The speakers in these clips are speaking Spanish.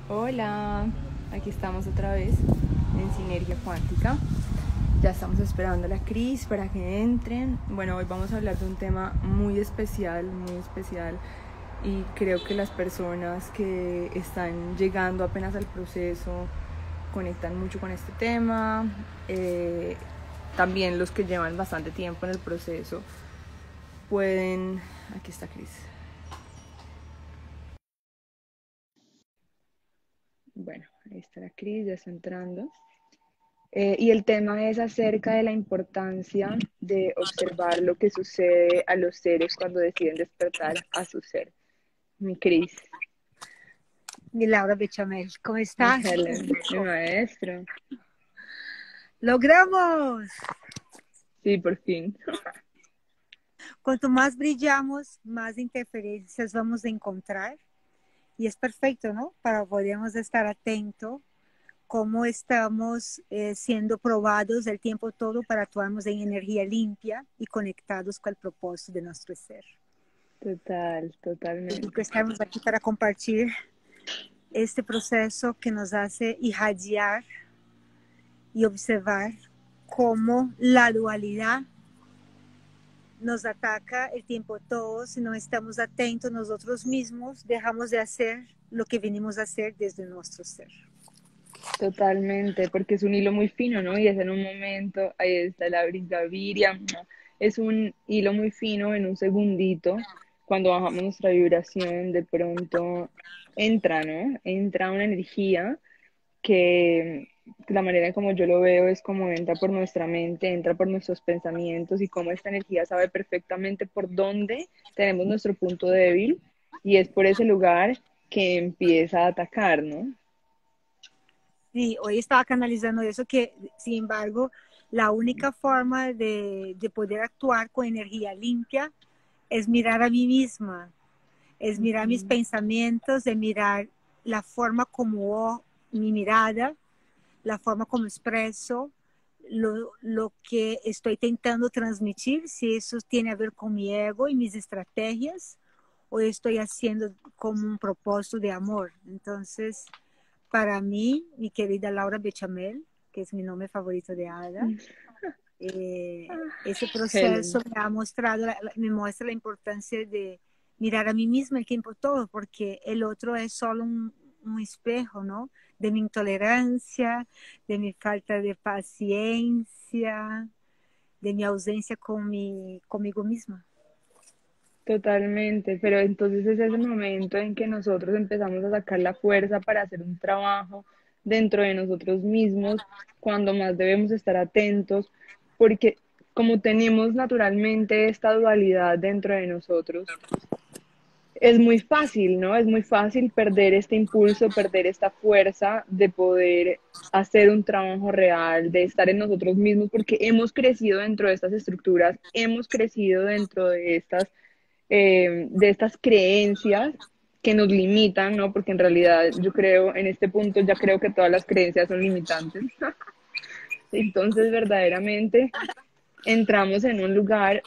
Hola, aquí estamos otra vez en Sinergia Cuántica. Ya estamos esperando a la Cris para que entren. Bueno, hoy vamos a hablar de un tema muy especial y creo que las personas que están llegando apenas al proceso conectan mucho con este tema. También los que llevan bastante tiempo en el proceso pueden... Aquí está Cris. Bueno, ahí está la Cris, ya está entrando. Y el tema es acerca de la importancia de observar lo que sucede a los seres cuando deciden despertar a su ser. Mi Cris, Mi Laura Bechamel, ¿cómo mi estás? Helen, mi maestro. ¡Logramos! Sí, por fin. Cuanto más brillamos, más interferencias vamos a encontrar. Y es perfecto, ¿no? Para podermos estar atentos cómo estamos siendo probados el tiempo todo para actuarnos en energía limpia y conectados con el propósito de nuestro ser. Y que Totalmente. estamos aquí para compartir este proceso que nos hace irradiar y observar cómo la dualidad nos ataca el tiempo todo. Si no estamos atentos nosotros mismos, dejamos de hacer lo que venimos a hacer desde nuestro ser. Totalmente, porque es un hilo muy fino, ¿no? Y es en un momento, ahí está la Gaviria, es un hilo muy fino en un segundito, cuando bajamos nuestra vibración, de pronto entra, ¿no? Entra una energía que la manera en como yo lo veo es como entra por nuestra mente, entra por nuestros pensamientos y cómo esta energía sabe perfectamente por dónde tenemos nuestro punto débil y es por ese lugar que empieza a atacar, ¿no? Y hoy estaba canalizando eso que, sin embargo, la única forma de poder actuar con energía limpia es mirar a mí misma, es mirar mis Ujú. pensamientos, de mirar la forma como mi mirada, la forma como expreso, lo que estoy intentando transmitir, si eso tiene a ver con mi ego y mis estrategias, o estoy haciendo como un propósito de amor. Entonces, para mí, mi querida Laura Bechamel, que es mi nombre favorito de Ada, ese proceso Helen, me ha mostrado, me muestra la importancia de mirar a mí misma el tiempo todo, porque el otro es solo un espejo, ¿no? De mi intolerancia, de mi falta de paciencia, de mi ausencia conmigo misma. totalmente, pero entonces es ese momento en que nosotros empezamos a sacar la fuerza para hacer un trabajo dentro de nosotros mismos, cuando más debemos estar atentos, porque como tenemos naturalmente esta dualidad dentro de nosotros, es muy fácil, ¿no? Es muy fácil perder este impulso, perder esta fuerza de poder hacer un trabajo real, de estar en nosotros mismos, porque hemos crecido dentro de estas estructuras, hemos crecido dentro de estas creencias que nos limitan, ¿no? Porque en realidad yo creo, en este punto ya creo que todas las creencias son limitantes. Entonces, verdaderamente entramos en un lugar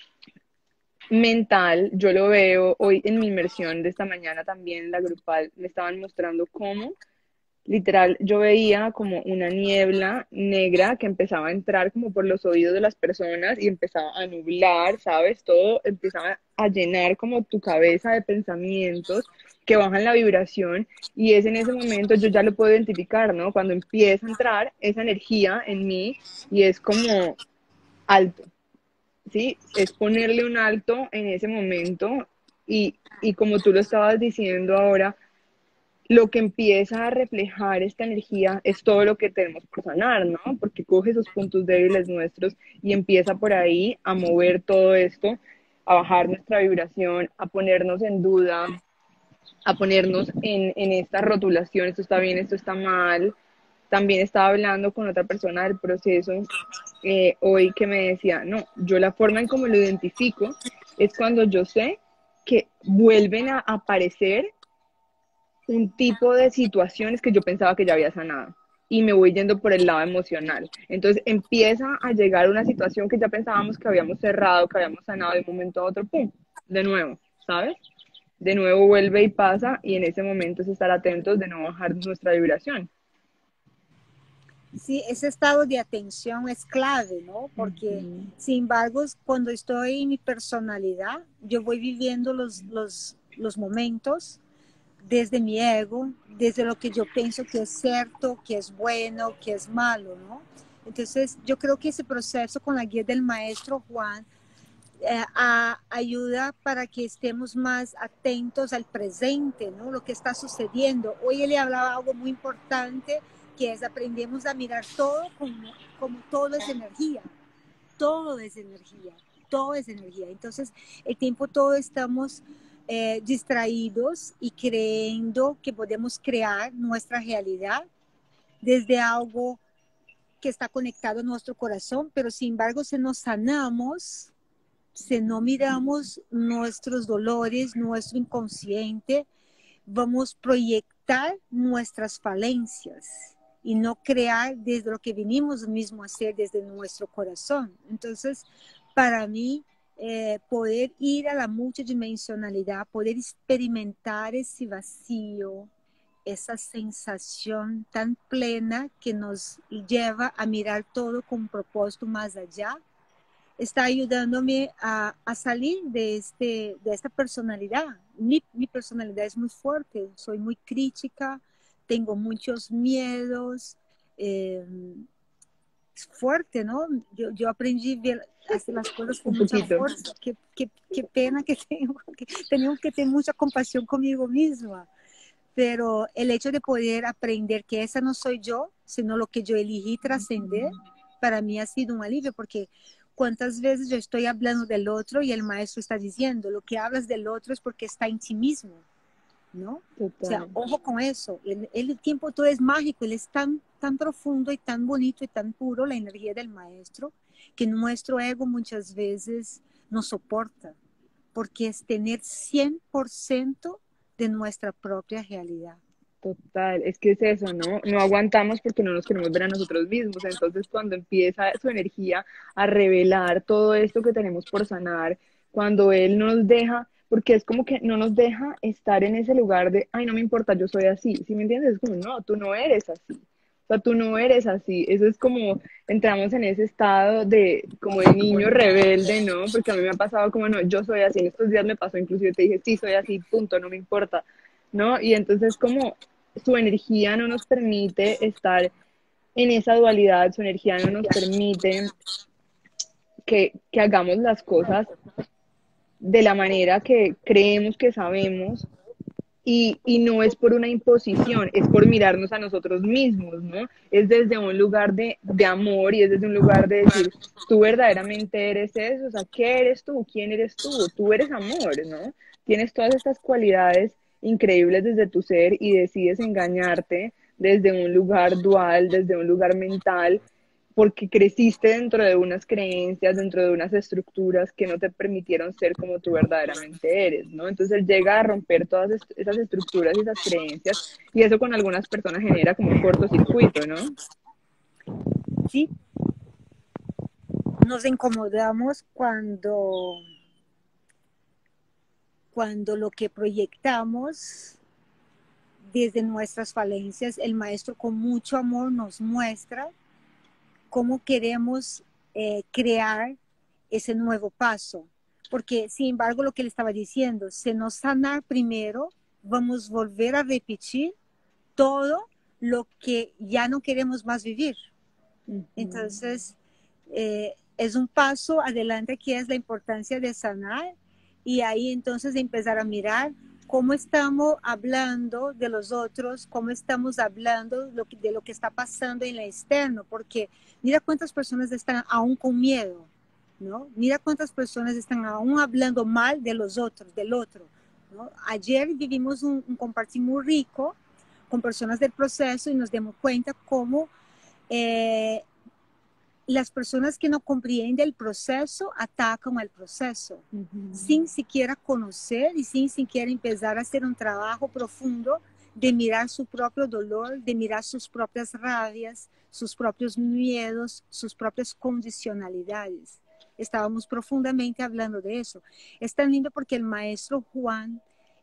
mental, yo lo veo hoy en mi inmersión de esta mañana también, la grupal, me estaban mostrando cómo, literal, yo veía como una niebla negra que empezaba a entrar como por los oídos de las personas y empezaba a nublar, ¿sabes? Todo empezaba a llenar como tu cabeza de pensamientos que bajan la vibración y es en ese momento, yo ya lo puedo identificar, ¿no? Cuando empieza a entrar esa energía en mí y es como alto. ¿Sí? Es ponerle un alto en ese momento y como tú lo estabas diciendo ahora, lo que empieza a reflejar esta energía es todo lo que tenemos por sanar, ¿no? Porque coge esos puntos débiles nuestros y empieza por ahí a mover todo esto, a bajar nuestra vibración, a ponernos en duda, a ponernos en esta rotulación, esto está bien, esto está mal. También estaba hablando con otra persona del proceso hoy que me decía, no, yo la forma en cómo lo identifico es cuando yo sé que vuelven a aparecer un tipo de situaciones que yo pensaba que ya había sanado y me voy yendo por el lado emocional. Entonces empieza a llegar una situación que ya pensábamos que habíamos cerrado, que habíamos sanado de un momento a otro, ¡pum! De nuevo, ¿sabes? de nuevo vuelve y pasa, y en ese momento es estar atentos de no bajar nuestra vibración. Sí, ese estado de atención es clave, ¿no? Porque, Ujú. sin embargo, cuando estoy en mi personalidad, yo voy viviendo los momentos desde mi ego, desde lo que yo pienso que es cierto, que es bueno, que es malo, ¿no? Entonces, yo creo que ese proceso con la guía del maestro Juan ayuda para que estemos más atentos al presente, ¿no? Lo que está sucediendo. Hoy él le hablaba algo muy importante, que es aprendemos a mirar todo como todo es energía, todo es energía, todo es energía. Entonces, el tiempo todo estamos distraídos y creyendo que podemos crear nuestra realidad desde algo que está conectado a nuestro corazón, pero sin embargo, si nos sanamos, si no miramos nuestros dolores, nuestro inconsciente, vamos a proyectar nuestras falencias y no crear desde lo que venimos mismo a hacer desde nuestro corazón. Entonces, para mí, poder ir a la multidimensionalidad, poder experimentar ese vacío, esa sensación tan plena que nos lleva a mirar todo con un propósito más allá, está ayudándome a salir de esta personalidad. Mi personalidad es muy fuerte, soy muy crítica, tengo muchos miedos, eh, es fuerte, ¿no? Yo aprendí a ver, hacer las cosas Un con mucha poquito. fuerza. Qué pena que tengo, que tengo que tener mucha compasión conmigo misma. Pero el hecho de poder aprender que esa no soy yo, sino lo que yo elegí trascender, para mí ha sido un alivio, porque cuántas veces yo estoy hablando del otro y el maestro está diciendo, lo que hablas del otro es porque está en ti mismo, ¿no? O sea, Total. ojo con eso. El tiempo todo es mágico, él es tan, tan profundo y tan bonito y tan puro, la energía del maestro, que nuestro ego muchas veces no soporta, porque es tener 100% de nuestra propia realidad. Total, es que es eso, ¿no? No aguantamos porque no nos queremos ver a nosotros mismos. Entonces, cuando empieza su energía a revelar todo esto que tenemos por sanar, cuando él no nos deja, porque es como que no nos deja estar en ese lugar de, ay, no me importa, yo soy así. ¿Sí me entiendes? Es como, no, tú no eres así. O sea, tú no eres así. Eso es como entramos en ese estado de como de niño rebelde, ¿no? Porque a mí me ha pasado como, no, yo soy así. En estos días me pasó, inclusive te dije, sí, soy así, punto, no me importa, ¿no? Y entonces como su energía no nos permite estar en esa dualidad, su energía no nos permite que hagamos las cosas de la manera que creemos que sabemos, y no es por una imposición, es por mirarnos a nosotros mismos, ¿no? Es desde un lugar de amor, y es desde un lugar de decir, tú verdaderamente eres eso, o sea, ¿qué eres tú? ¿Quién eres tú? Tú eres amor, ¿no? Tienes todas estas cualidades increíbles desde tu ser y decides engañarte desde un lugar dual, desde un lugar mental, porque creciste dentro de unas creencias, dentro de unas estructuras que no te permitieron ser como tú verdaderamente eres, ¿no? Entonces él llega a romper todas esas estructuras y esas creencias, y eso con algunas personas genera como un cortocircuito, ¿no? Sí, nos incomodamos cuando lo que proyectamos desde nuestras falencias, el maestro con mucho amor nos muestra cómo queremos crear ese nuevo paso. Porque, sin embargo, lo que le estaba diciendo, si no sanar primero, vamos a volver a repetir todo lo que ya no queremos más vivir. Ujú. Entonces, es un paso adelante que es la importancia de sanar y ahí entonces empezar a mirar cómo estamos hablando de los otros, cómo estamos hablando de lo que está pasando en el externo, porque mira cuántas personas están aún con miedo, ¿no? Mira cuántas personas están aún hablando mal de los otros, del otro, ¿no? Ayer vivimos un compartir muy rico con personas del proceso y nos dimos cuenta cómo eh, las personas que no comprenden el proceso atacan al proceso Ujú. sin siquiera conocer y sin siquiera empezar a hacer un trabajo profundo de mirar su propio dolor, de mirar sus propias rabias, sus propios miedos, sus propias condicionalidades. Estábamos profundamente hablando de eso. Es tan lindo porque el maestro Juan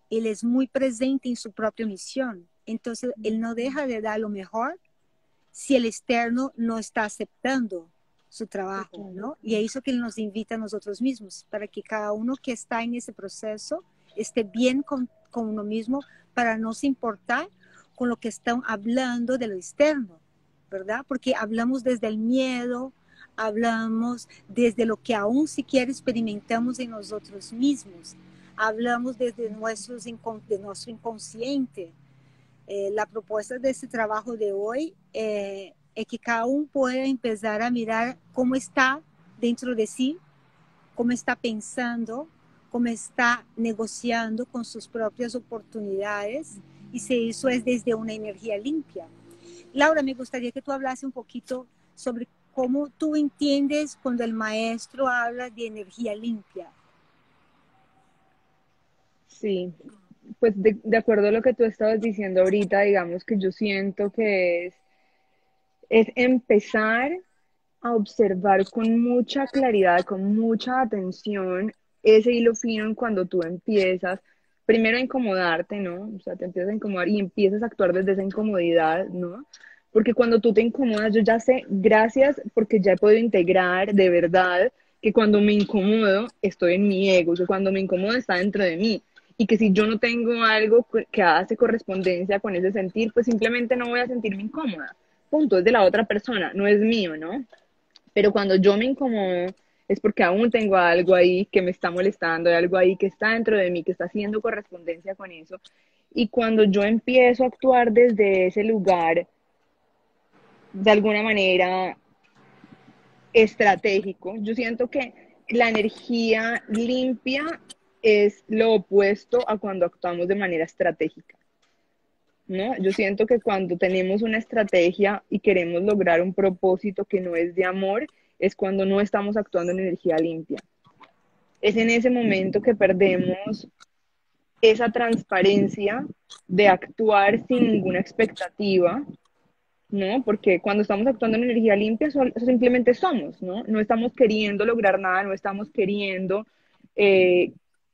él es muy presente en su propia misión. Entonces, él no deja de dar lo mejor si el externo no está aceptando su trabajo, Total. ¿no? Y es eso que él nos invita a nosotros mismos, para que cada uno que está en ese proceso esté bien con uno mismo, para no se importar con lo que están hablando de lo externo, ¿verdad? Porque hablamos desde el miedo, hablamos desde lo que aún siquiera experimentamos en nosotros mismos, hablamos desde de nuestro inconsciente. La propuesta de este trabajo de hoy es que cada uno pueda empezar a mirar cómo está dentro de sí, cómo está pensando, cómo está negociando con sus propias oportunidades, y si eso es desde una energía limpia. Laura, me gustaría que tú hablase un poquito sobre cómo tú entiendes cuando el maestro habla de energía limpia. Sí, pues de acuerdo a lo que tú estabas diciendo ahorita, digamos que yo siento que es empezar a observar con mucha claridad, con mucha atención ese hilo fino en cuando tú empiezas, primero a incomodarte, ¿no? O sea, te empiezas a incomodar y empiezas a actuar desde esa incomodidad, ¿no? Porque cuando tú te incomodas, yo ya sé, gracias, porque ya he podido integrar de verdad que cuando me incomodo, estoy en mi ego, que cuando me incomodo está dentro de mí. Y que si yo no tengo algo que hace correspondencia con ese sentir, pues simplemente no voy a sentirme incómoda. Punto, es de la otra persona, no es mío, ¿no? Pero cuando yo me incomodo es porque aún tengo algo ahí que me está molestando, hay algo ahí que está dentro de mí, que está haciendo correspondencia con eso. Y cuando yo empiezo a actuar desde ese lugar, de alguna manera estratégico, yo siento que la energía limpia es lo opuesto a cuando actuamos de manera estratégica, ¿no? Yo siento que cuando tenemos una estrategia y queremos lograr un propósito que no es de amor, es cuando no estamos actuando en energía limpia. Es en ese momento que perdemos esa transparencia de actuar sin ninguna expectativa, ¿no? Porque cuando estamos actuando en energía limpia, simplemente somos, ¿no? No estamos queriendo lograr nada, no estamos queriendo eh,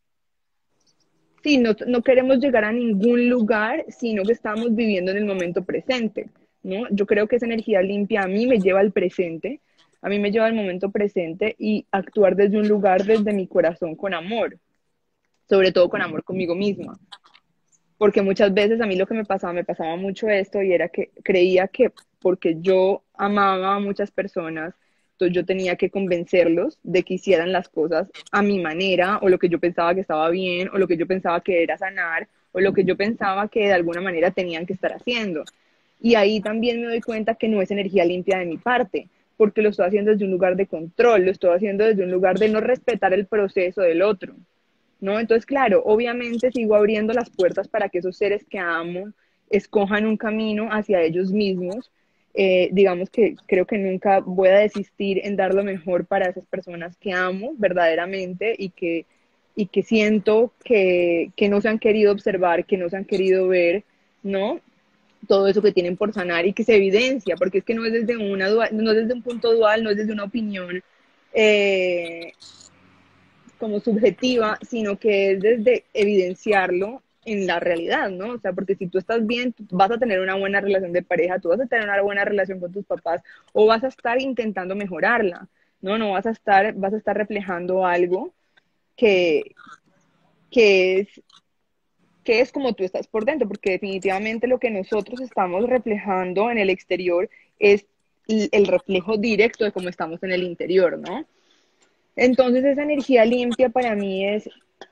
sí, no queremos llegar a ningún lugar, sino que estamos viviendo en el momento presente, ¿no? Yo creo que esa energía limpia a mí me lleva al presente, a mí me lleva al momento presente y actuar desde un lugar, desde mi corazón, con amor, sobre todo con amor conmigo misma. Porque muchas veces a mí lo que me pasaba mucho esto y era que creía que porque yo amaba a muchas personas, entonces yo tenía que convencerlos de que hicieran las cosas a mi manera o lo que yo pensaba que estaba bien o lo que yo pensaba que era sanar o lo que yo pensaba que de alguna manera tenían que estar haciendo. Y ahí también me doy cuenta que no es energía limpia de mi parte, porque lo estoy haciendo desde un lugar de control, lo estoy haciendo desde un lugar de no respetar el proceso del otro. ¿No? Entonces, claro, obviamente sigo abriendo las puertas para que esos seres que amo escojan un camino hacia ellos mismos. Digamos que creo que nunca voy a desistir en dar lo mejor para esas personas que amo verdaderamente y que siento que no se han querido observar, que no se han querido ver, ¿no? Todo eso que tienen por sanar y que se evidencia, porque es que no es desde, no es desde un punto dual, no es desde una opinión eh, como subjetiva, sino que es desde evidenciarlo en la realidad, ¿no? O sea, porque si tú estás bien, tú vas a tener una buena relación de pareja, tú vas a tener una buena relación con tus papás o vas a estar intentando mejorarla, ¿no? No vas a estar reflejando algo que, que es que es como tú estás por dentro, porque definitivamente lo que nosotros estamos reflejando en el exterior es el reflejo directo de cómo estamos en el interior, ¿no? Entonces esa energía limpia para mí es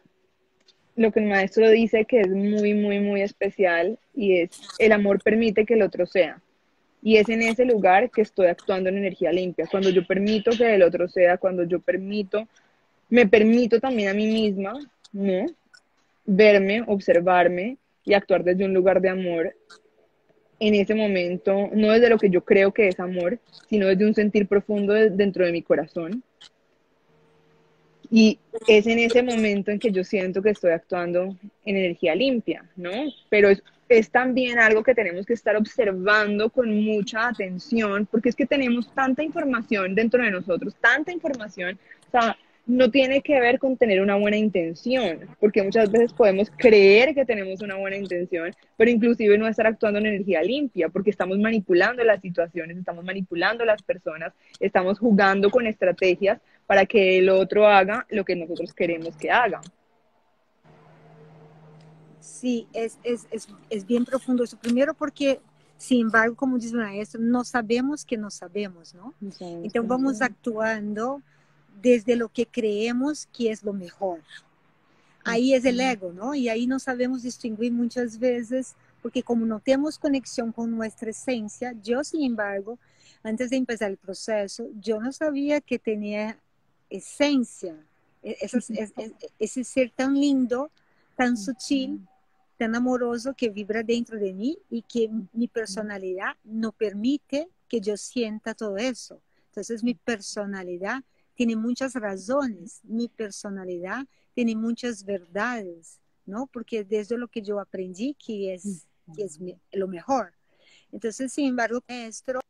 lo que el maestro dice que es muy, muy, muy especial y es el amor permite que el otro sea. Y es en ese lugar que estoy actuando en energía limpia, cuando yo permito que el otro sea, cuando yo me permito también a mí misma, ¿no? Verme, observarme y actuar desde un lugar de amor en ese momento, no desde lo que yo creo que es amor, sino desde un sentir profundo dentro de mi corazón. Y es en ese momento en que yo siento que estoy actuando en energía limpia, ¿no? Pero es también algo que tenemos que estar observando con mucha atención, porque es que tenemos tanta información dentro de nosotros, tanta información. O sea, no tiene que ver con tener una buena intención, porque muchas veces podemos creer que tenemos una buena intención, pero inclusive no estar actuando en energía limpia, porque estamos manipulando las situaciones, estamos manipulando las personas, estamos jugando con estrategias para que el otro haga lo que nosotros queremos que haga. Sí, es bien profundo eso. Primero porque, sin embargo, como dice el maestro, no sabemos que no sabemos, ¿no? No sabemos que Entonces no vamos sabemos. actuando desde lo que creemos que es lo mejor. Ahí es el ego, ¿no? Y ahí no sabemos distinguir muchas veces, porque como no tenemos conexión con nuestra esencia, yo, sin embargo, antes de empezar el proceso, yo no sabía que tenía esencia, ese ser tan lindo, tan sutil, tan amoroso que vibra dentro de mí y que mi personalidad no permite que yo sienta todo eso. Entonces mi personalidad tiene muchas razones, mi personalidad tiene muchas verdades, ¿no? Porque desde lo que yo aprendí que es lo mejor. Entonces, sin embargo, esto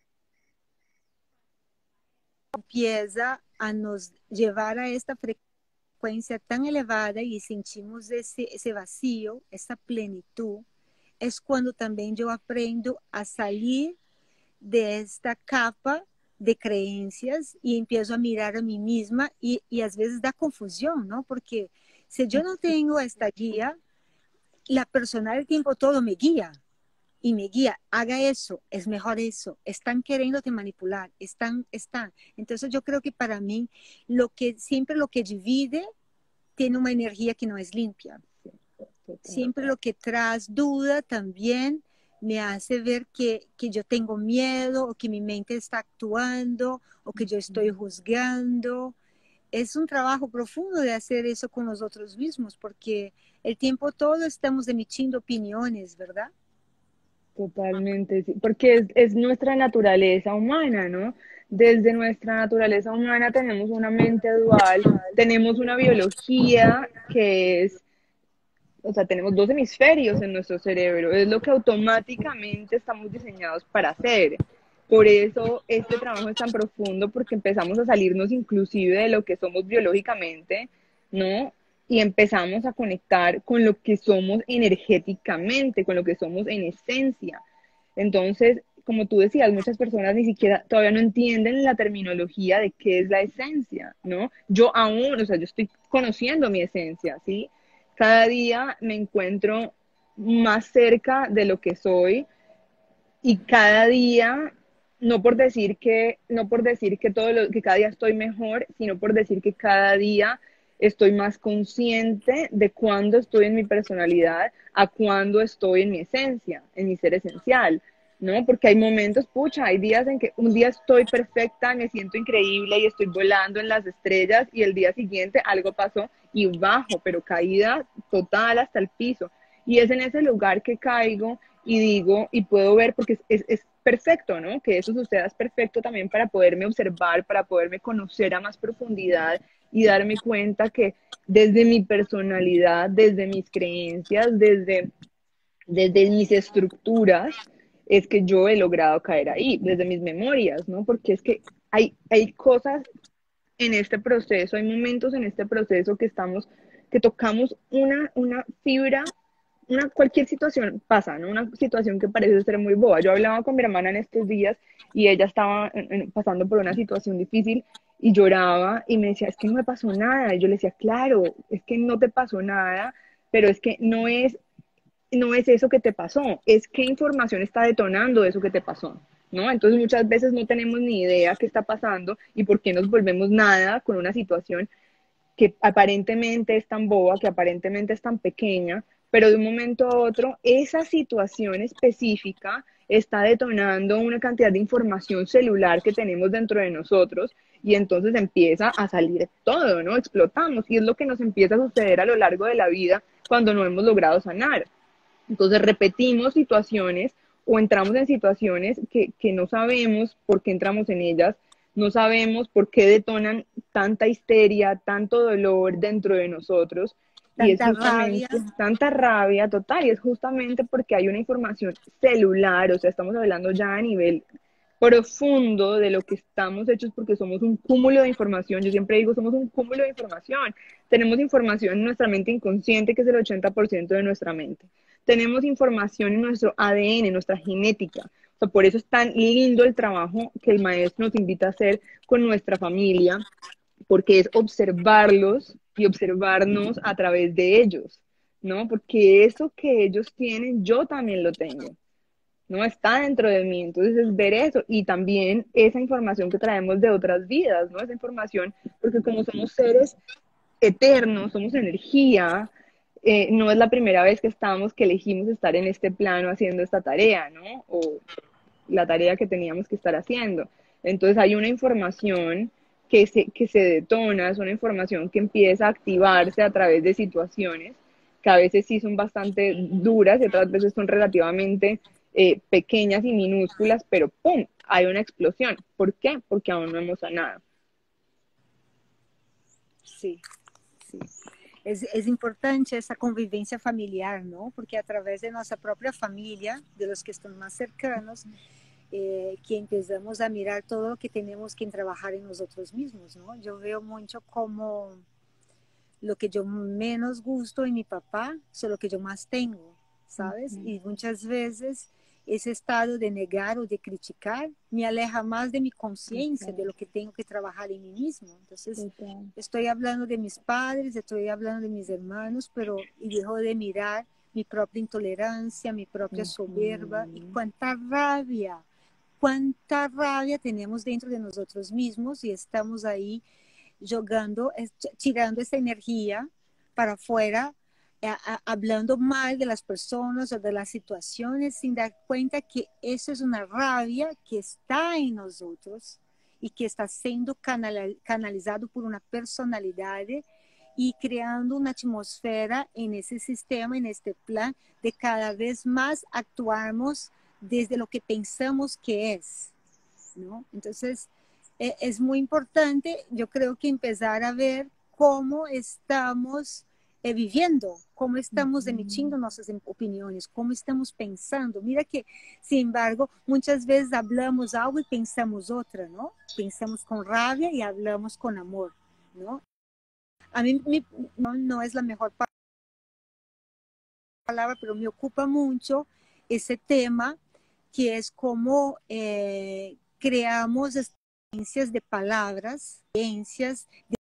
empieza a nos llevar a esta frecuencia tan elevada y sentimos ese vacío, esa plenitud, es cuando también yo aprendo a salir de esta capa de creencias y empiezo a mirar a mí misma y a veces da confusión, ¿no? Porque si yo no tengo esta guía, la persona del tiempo todo me guía y me guía, haga eso, es mejor eso, están queriéndote manipular, están. Entonces yo creo que para mí siempre lo que divide tiene una energía que no es limpia. Siempre lo que tras duda también me hace ver que yo tengo miedo o que mi mente está actuando o que yo estoy juzgando. Es un trabajo profundo de hacer eso con nosotros mismos porque el tiempo todo estamos emitiendo opiniones, ¿verdad? Totalmente, sí, porque es nuestra naturaleza humana, ¿no? Desde nuestra naturaleza humana tenemos una mente dual, tenemos una biología que es, o sea, tenemos dos hemisferios en nuestro cerebro, es lo que automáticamente estamos diseñados para hacer. Por eso este trabajo es tan profundo, porque empezamos a salirnos inclusive de lo que somos biológicamente, ¿no? Y empezamos a conectar con lo que somos energéticamente, con lo que somos en esencia. Entonces, como tú decías, muchas personas ni siquiera todavía no entienden la terminología de qué es la esencia, ¿no? Yo aún, o sea, yo estoy conociendo mi esencia, ¿sí? Cada día me encuentro más cerca de lo que soy y cada día, no por decir que que cada día estoy mejor, sino por decir que cada día estoy más consciente de cuándo estoy en mi personalidad, a cuándo estoy en mi esencia, en mi ser esencial, ¿no? Porque hay momentos, pucha, hay días en que un día estoy perfecta, me siento increíble y estoy volando en las estrellas y el día siguiente algo pasó y bajo, pero caída total hasta el piso. Y es en ese lugar que caigo y digo, y puedo ver, porque es perfecto, ¿no? Que eso suceda es perfecto también para poderme observar, para poderme conocer a más profundidad y darme cuenta que desde mi personalidad, desde mis creencias, desde mis estructuras, es que yo he logrado caer ahí, desde mis memorias, ¿no? Porque es que hay cosas en este proceso, hay momentos en este proceso que tocamos una fibra, cualquier situación pasa, ¿no? Una situación que parece ser muy boba. Yo hablaba con mi hermana en estos días y ella estaba pasando por una situación difícil y lloraba y me decía, es que no me pasó nada. Y yo le decía, claro, es que no te pasó nada, pero es que no es eso que te pasó, es qué información está detonando eso que te pasó, ¿no? Entonces muchas veces no tenemos ni idea qué está pasando y por qué nos volvemos nada con una situación que aparentemente es tan boba, que aparentemente es tan pequeña, pero de un momento a otro esa situación específica está detonando una cantidad de información celular que tenemos dentro de nosotros y entonces empieza a salir todo, ¿no? Explotamos y es lo que nos empieza a suceder a lo largo de la vida cuando no hemos logrado sanar. Entonces repetimos situaciones o entramos en situaciones que no sabemos por qué entramos en ellas, no sabemos por qué detonan tanta histeria, tanto dolor dentro de nosotros. Y es Tanta rabia. justamente tanta rabia total, y es justamente porque hay una información celular, o sea, estamos hablando ya a nivel profundo de lo que estamos hechos, porque somos un cúmulo de información. Yo siempre digo, somos un cúmulo de información. Tenemos información en nuestra mente inconsciente, que es el 80% de nuestra mente. Tenemos información en nuestro ADN, en nuestra genética. O sea, por eso es tan lindo el trabajo que el maestro nos invita a hacer con nuestra familia, porque es observarlos y observarnos a través de ellos, ¿no? Porque eso que ellos tienen, yo también lo tengo, ¿no? Está dentro de mí, entonces es ver eso y también esa información que traemos de otras vidas, ¿no? Esa información, porque como somos seres eternos, somos energía, no es la primera vez que estamos, que elegimos estar en este plano haciendo esta tarea, ¿no? O la tarea que teníamos que estar haciendo. Entonces hay una información que se detona, es una información que empieza a activarse a través de situaciones que a veces sí son bastante duras y otras veces son relativamente pequeñas y minúsculas, pero ¡pum! Hay una explosión. ¿Por qué? Porque aún no hemos sanado. Sí, sí. Es importante essa convivência familiar, não? Porque através de nossa própria família, de los que estão mais cercanos, que empezamos a mirar todo lo que tenemos que trabajar en nosotros mismos, ¿no? Yo veo mucho como lo que yo menos gusto en mi papá, es lo que yo más tengo, ¿sabes? Y muchas veces ese estado de negar o de criticar me aleja más de mi conciencia, de lo que tengo que trabajar en mí mismo. Entonces, estoy hablando de mis padres, estoy hablando de mis hermanos, pero y dejo de mirar mi propia intolerancia, mi propia soberba y cuánta rabia tenemos dentro de nosotros mismos y estamos ahí jogando, tirando esa energía para afuera, hablando mal de las personas o de las situaciones sin dar cuenta que eso es una rabia que está en nosotros y que está siendo canalizado por una personalidad y creando una atmósfera en ese sistema, en este plan, de cada vez más actuarmos desde lo que pensamos que es, ¿no? Entonces, es muy importante, yo creo que empezar a ver cómo estamos viviendo, cómo estamos emitiendo nuestras opiniones, cómo estamos pensando. Mira que, sin embargo, muchas veces hablamos algo y pensamos otra, ¿no? Pensamos con rabia y hablamos con amor, ¿no? A mí no es la mejor palabra, pero me ocupa mucho ese tema que es cómo creamos experiencias de palabras, experiencias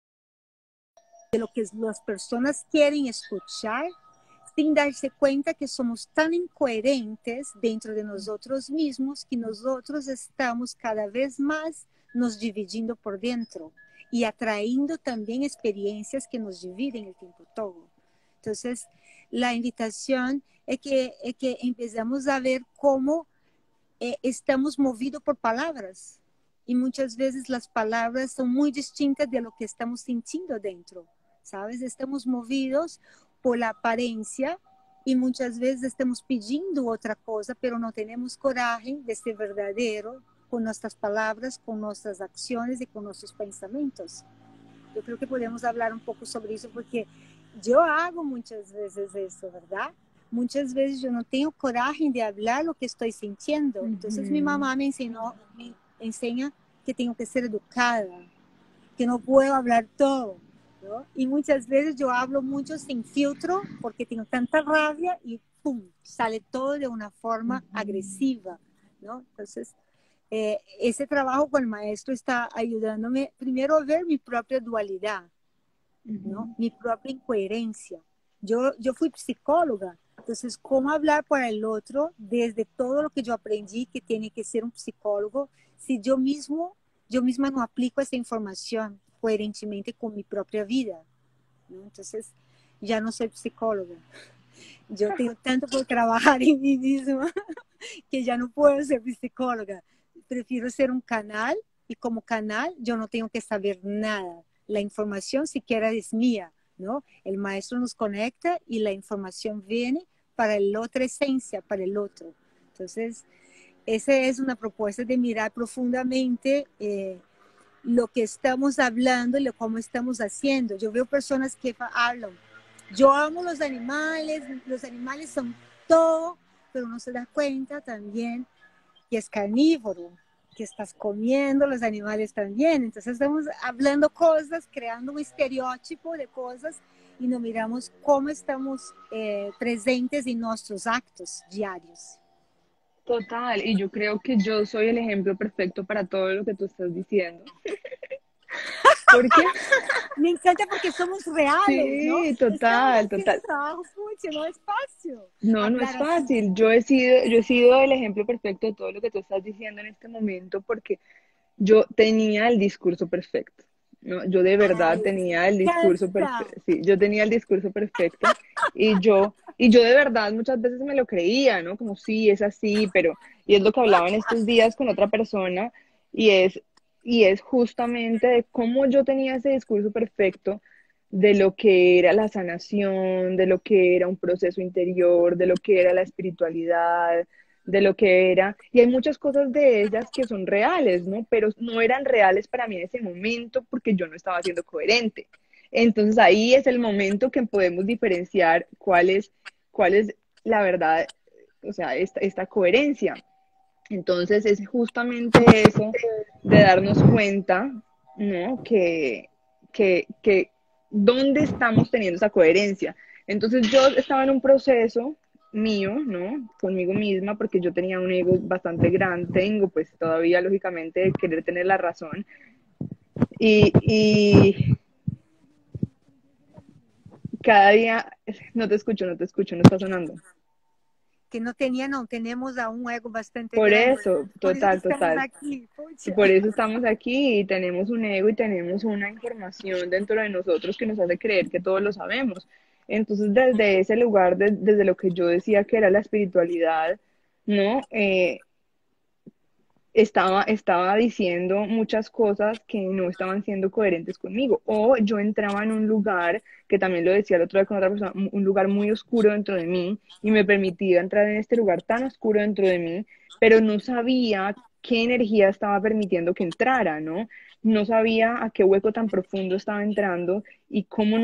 de lo que las personas quieren escuchar, sin darse cuenta que somos tan incoherentes dentro de nosotros mismos que nosotros estamos cada vez más nos dividiendo por dentro y atrayendo también experiencias que nos dividen el tiempo todo. Entonces, la invitación es que empezamos a ver cómo estamos movidos por palabras y muchas veces las palabras son muy distintas de lo que estamos sintiendo dentro, ¿sabes? Estamos movidos por la apariencia y muchas veces estamos pidiendo otra cosa, pero no tenemos coraje de ser verdadero con nuestras palabras, con nuestras acciones y con nuestros pensamientos. Yo creo que podemos hablar un poco sobre eso porque yo hago muchas veces eso, ¿verdad? Muchas veces yo no tengo coraje de hablar lo que estoy sintiendo. Entonces mi mamá me enseña que tengo que ser educada, que no puedo hablar todo, ¿no? Y muchas veces yo hablo mucho sin filtro porque tengo tanta rabia y pum, sale todo de una forma agresiva, ¿no? Entonces, ese trabajo con el maestro está ayudándome primero a ver mi propia dualidad, ¿no? Mi propia incoherencia. Yo fui psicóloga, entonces, ¿cómo hablar para el otro desde todo lo que yo aprendí que tiene que ser un psicólogo si yo misma no aplico esa información coherentemente con mi propia vida, ¿no? Entonces, ya no soy psicóloga. Yo tengo tanto por trabajar en mí misma que ya no puedo ser psicóloga. Prefiero ser un canal y como canal yo no tengo que saber nada. La información siquiera es mía, ¿no? El maestro nos conecta y la información viene para la otra esencia, para el otro. Entonces, esa es una propuesta de mirar profundamente lo que estamos hablando y cómo estamos haciendo. Yo veo personas que hablan, yo amo los animales son todo, pero no se da cuenta también que es carnívoro, que estás comiendo, los animales también. Entonces estamos hablando cosas, creando un estereotipo de cosas y no miramos cómo estamos presentes en nuestros actos diarios. Total, y yo creo que yo soy el ejemplo perfecto para todo lo que tú estás diciendo. ¿Por qué? Me encanta porque somos reales, ¿no? Sí, Estamos total, haciendo total. un trabajo, pucha, no es fácil No, no es hablar así. fácil. Yo he sido el ejemplo perfecto de todo lo que tú estás diciendo en este momento porque yo tenía el discurso perfecto, ¿no? Yo de verdad Ay, tenía el me discurso encanta. perfecto, sí, yo tenía el discurso perfecto y yo de verdad muchas veces me lo creía, ¿no? Como sí, es así, pero, y es lo que hablaba en estos días con otra persona y es, y es justamente de cómo yo tenía ese discurso perfecto de lo que era la sanación, de lo que era un proceso interior, de lo que era la espiritualidad, de lo que era, y hay muchas cosas de ellas que son reales, ¿no? Pero no eran reales para mí en ese momento porque yo no estaba siendo coherente. Entonces ahí es el momento que podemos diferenciar cuál es la verdad, o sea, esta coherencia. Entonces es justamente eso de darnos cuenta, ¿no? Que dónde estamos teniendo esa coherencia. Entonces yo estaba en un proceso mío, ¿no? Conmigo misma, porque yo tenía un ego bastante grande, tengo pues todavía lógicamente de querer tener la razón. Y cada día, no te escucho, no está sonando. Que no tenía, no, tenemos a un ego bastante Por grande. eso, Por eso que total, estamos total. aquí, Y pucha. por eso estamos aquí y tenemos un ego y tenemos una información dentro de nosotros que nos hace creer que todos lo sabemos. Entonces, desde ese lugar, desde lo que yo decía que era la espiritualidad, ¿no? Estaba diciendo muchas cosas que no estaban siendo coherentes conmigo. O yo entraba en un lugar, que también lo decía el otro día con otra persona, un lugar muy oscuro dentro de mí y me permitía entrar en este lugar tan oscuro dentro de mí, pero no sabía qué energía estaba permitiendo que entrara, ¿no? No sabía a qué hueco tan profundo estaba entrando y cómo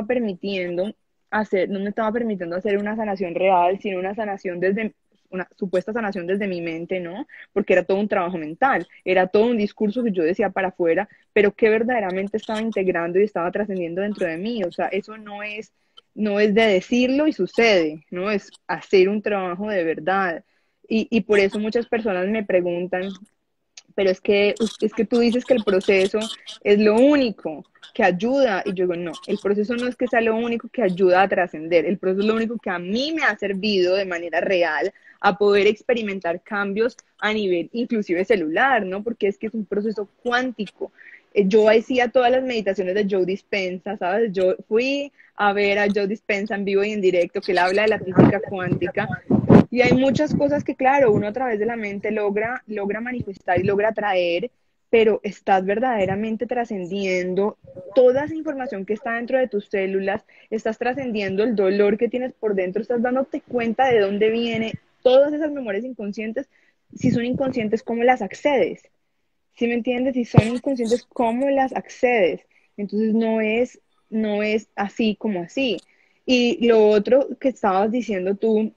no me estaba permitiendo hacer una sanación real, sino una sanación desde una supuesta sanación desde mi mente, ¿no? Porque era todo un trabajo mental, era todo un discurso que yo decía para afuera, pero que verdaderamente estaba integrando y estaba trascendiendo dentro de mí. O sea, eso no es de decirlo y sucede, ¿no? Es hacer un trabajo de verdad. Y por eso muchas personas me preguntan, pero es que tú dices que el proceso es lo único que ayuda, y yo digo, no, el proceso no es que sea lo único que ayuda a trascender, el proceso es lo único que a mí me ha servido de manera real a poder experimentar cambios a nivel inclusive celular, ¿no? Porque es que es un proceso cuántico. Yo hacía todas las meditaciones de Joe Dispenza, ¿sabes? Yo fui a ver a Joe Dispenza en vivo y en directo, que él habla de la física cuántica, y hay muchas cosas que, claro, uno a través de la mente logra manifestar y logra traer, pero estás verdaderamente trascendiendo toda esa información que está dentro de tus células, estás trascendiendo el dolor que tienes por dentro, estás dándote cuenta de dónde viene todas esas memorias inconscientes. Si son inconscientes, ¿cómo las accedes? ¿Sí me entiendes? Si son inconscientes, ¿cómo las accedes? Entonces no es así como así. Y lo otro que estabas diciendo tú,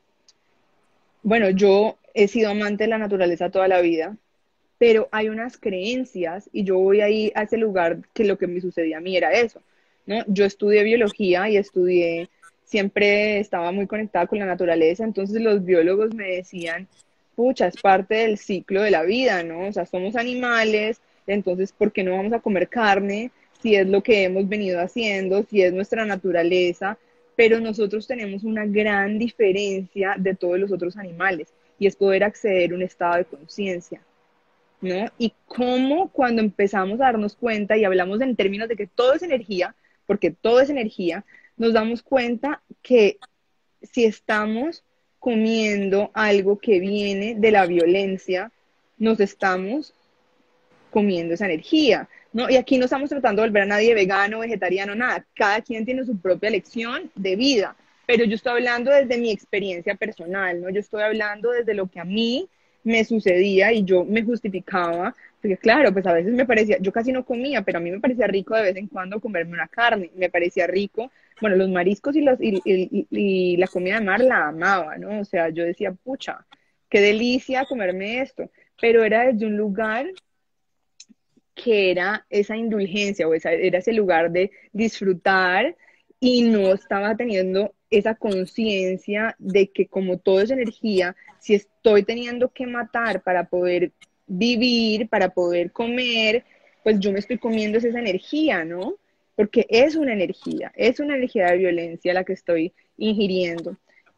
bueno, yo he sido amante de la naturaleza toda la vida, pero hay unas creencias y yo voy ahí a ese lugar que lo que me sucedía a mí era eso, ¿no? Yo estudié biología y siempre estaba muy conectada con la naturaleza, entonces los biólogos me decían, pucha, es parte del ciclo de la vida, ¿no? O sea, somos animales, entonces, ¿por qué no vamos a comer carne si es lo que hemos venido haciendo, si es nuestra naturaleza? Pero nosotros tenemos una gran diferencia de todos los otros animales y es poder acceder a un estado de conciencia, ¿no? Y cómo cuando empezamos a darnos cuenta y hablamos en términos de que todo es energía, porque todo es energía, nos damos cuenta que si estamos comiendo algo que viene de la violencia, nos estamos comiendo esa energía, ¿no? Y aquí no estamos tratando de volver a nadie vegano, vegetariano, nada. Cada quien tiene su propia lección de vida, pero yo estoy hablando desde mi experiencia personal, ¿no? Yo estoy hablando desde lo que a mí me sucedía y yo me justificaba, porque claro, pues a veces me parecía, yo casi no comía, pero a mí me parecía rico de vez en cuando comerme una carne, me parecía rico, bueno, los mariscos y la comida de mar la amaba, ¿no? O sea, yo decía, pucha, qué delicia comerme esto, pero era desde un lugar que era esa indulgencia o era ese lugar de disfrutar y no estaba teniendo esa conciencia de que como todo es energía, si estoy teniendo que matar para poder vivir, para poder comer, pues yo me estoy comiendo esa energía, ¿no? Porque es una energía de violencia la que estoy ingiriendo,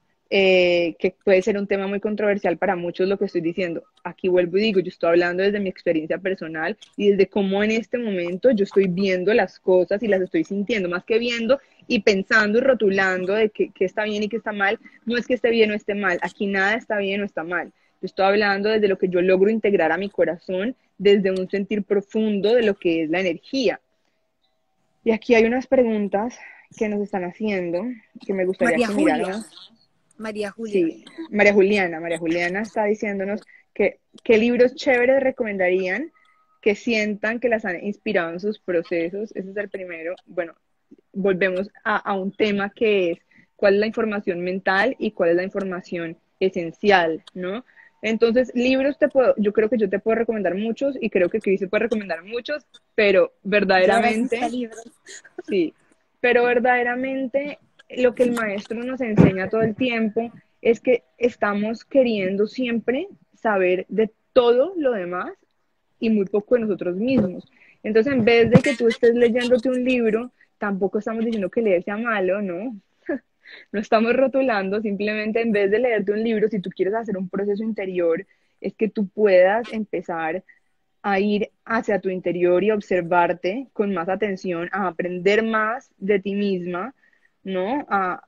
que puede ser un tema muy controversial para muchos lo que estoy diciendo. Aquí vuelvo y digo, yo estoy hablando desde mi experiencia personal y desde cómo en este momento yo estoy viendo las cosas y las estoy sintiendo, más que viendo y pensando y rotulando de qué está bien y qué está mal. No es que esté bien o esté mal, aquí nada está bien o está mal. Yo estoy hablando desde lo que yo logro integrar a mi corazón, desde un sentir profundo de lo que es la energía. Y aquí hay unas preguntas que nos están haciendo, que me gustaría María que Julia, miráramos. María Julia. Sí, María Juliana está diciéndonos que qué libros chéveres recomendarían que sientan que las han inspirado en sus procesos. Ese es el primero. Bueno, volvemos a un tema que es cuál es la información mental y cuál es la información esencial, ¿no? Entonces, libros yo creo que yo te puedo recomendar muchos y creo que Cris se puede recomendar muchos, pero Yo ahora sí está verdaderamente libre. sí, pero verdaderamente lo que el maestro nos enseña todo el tiempo es que estamos queriendo siempre saber de todo lo demás y muy poco de nosotros mismos. Entonces, en vez de que tú estés leyéndote un libro, tampoco estamos diciendo que leer sea malo, ¿no? No estamos rotulando, simplemente en vez de leerte un libro, si tú quieres hacer un proceso interior, es que tú puedas empezar a ir hacia tu interior y observarte con más atención, a aprender más de ti misma, ¿no?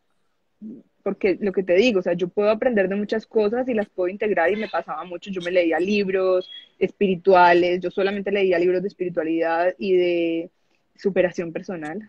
Porque lo que te digo, o sea, yo puedo aprender de muchas cosas y las puedo integrar y me pasaba mucho, yo me leía libros espirituales, yo solamente leía libros de espiritualidad y de superación personal.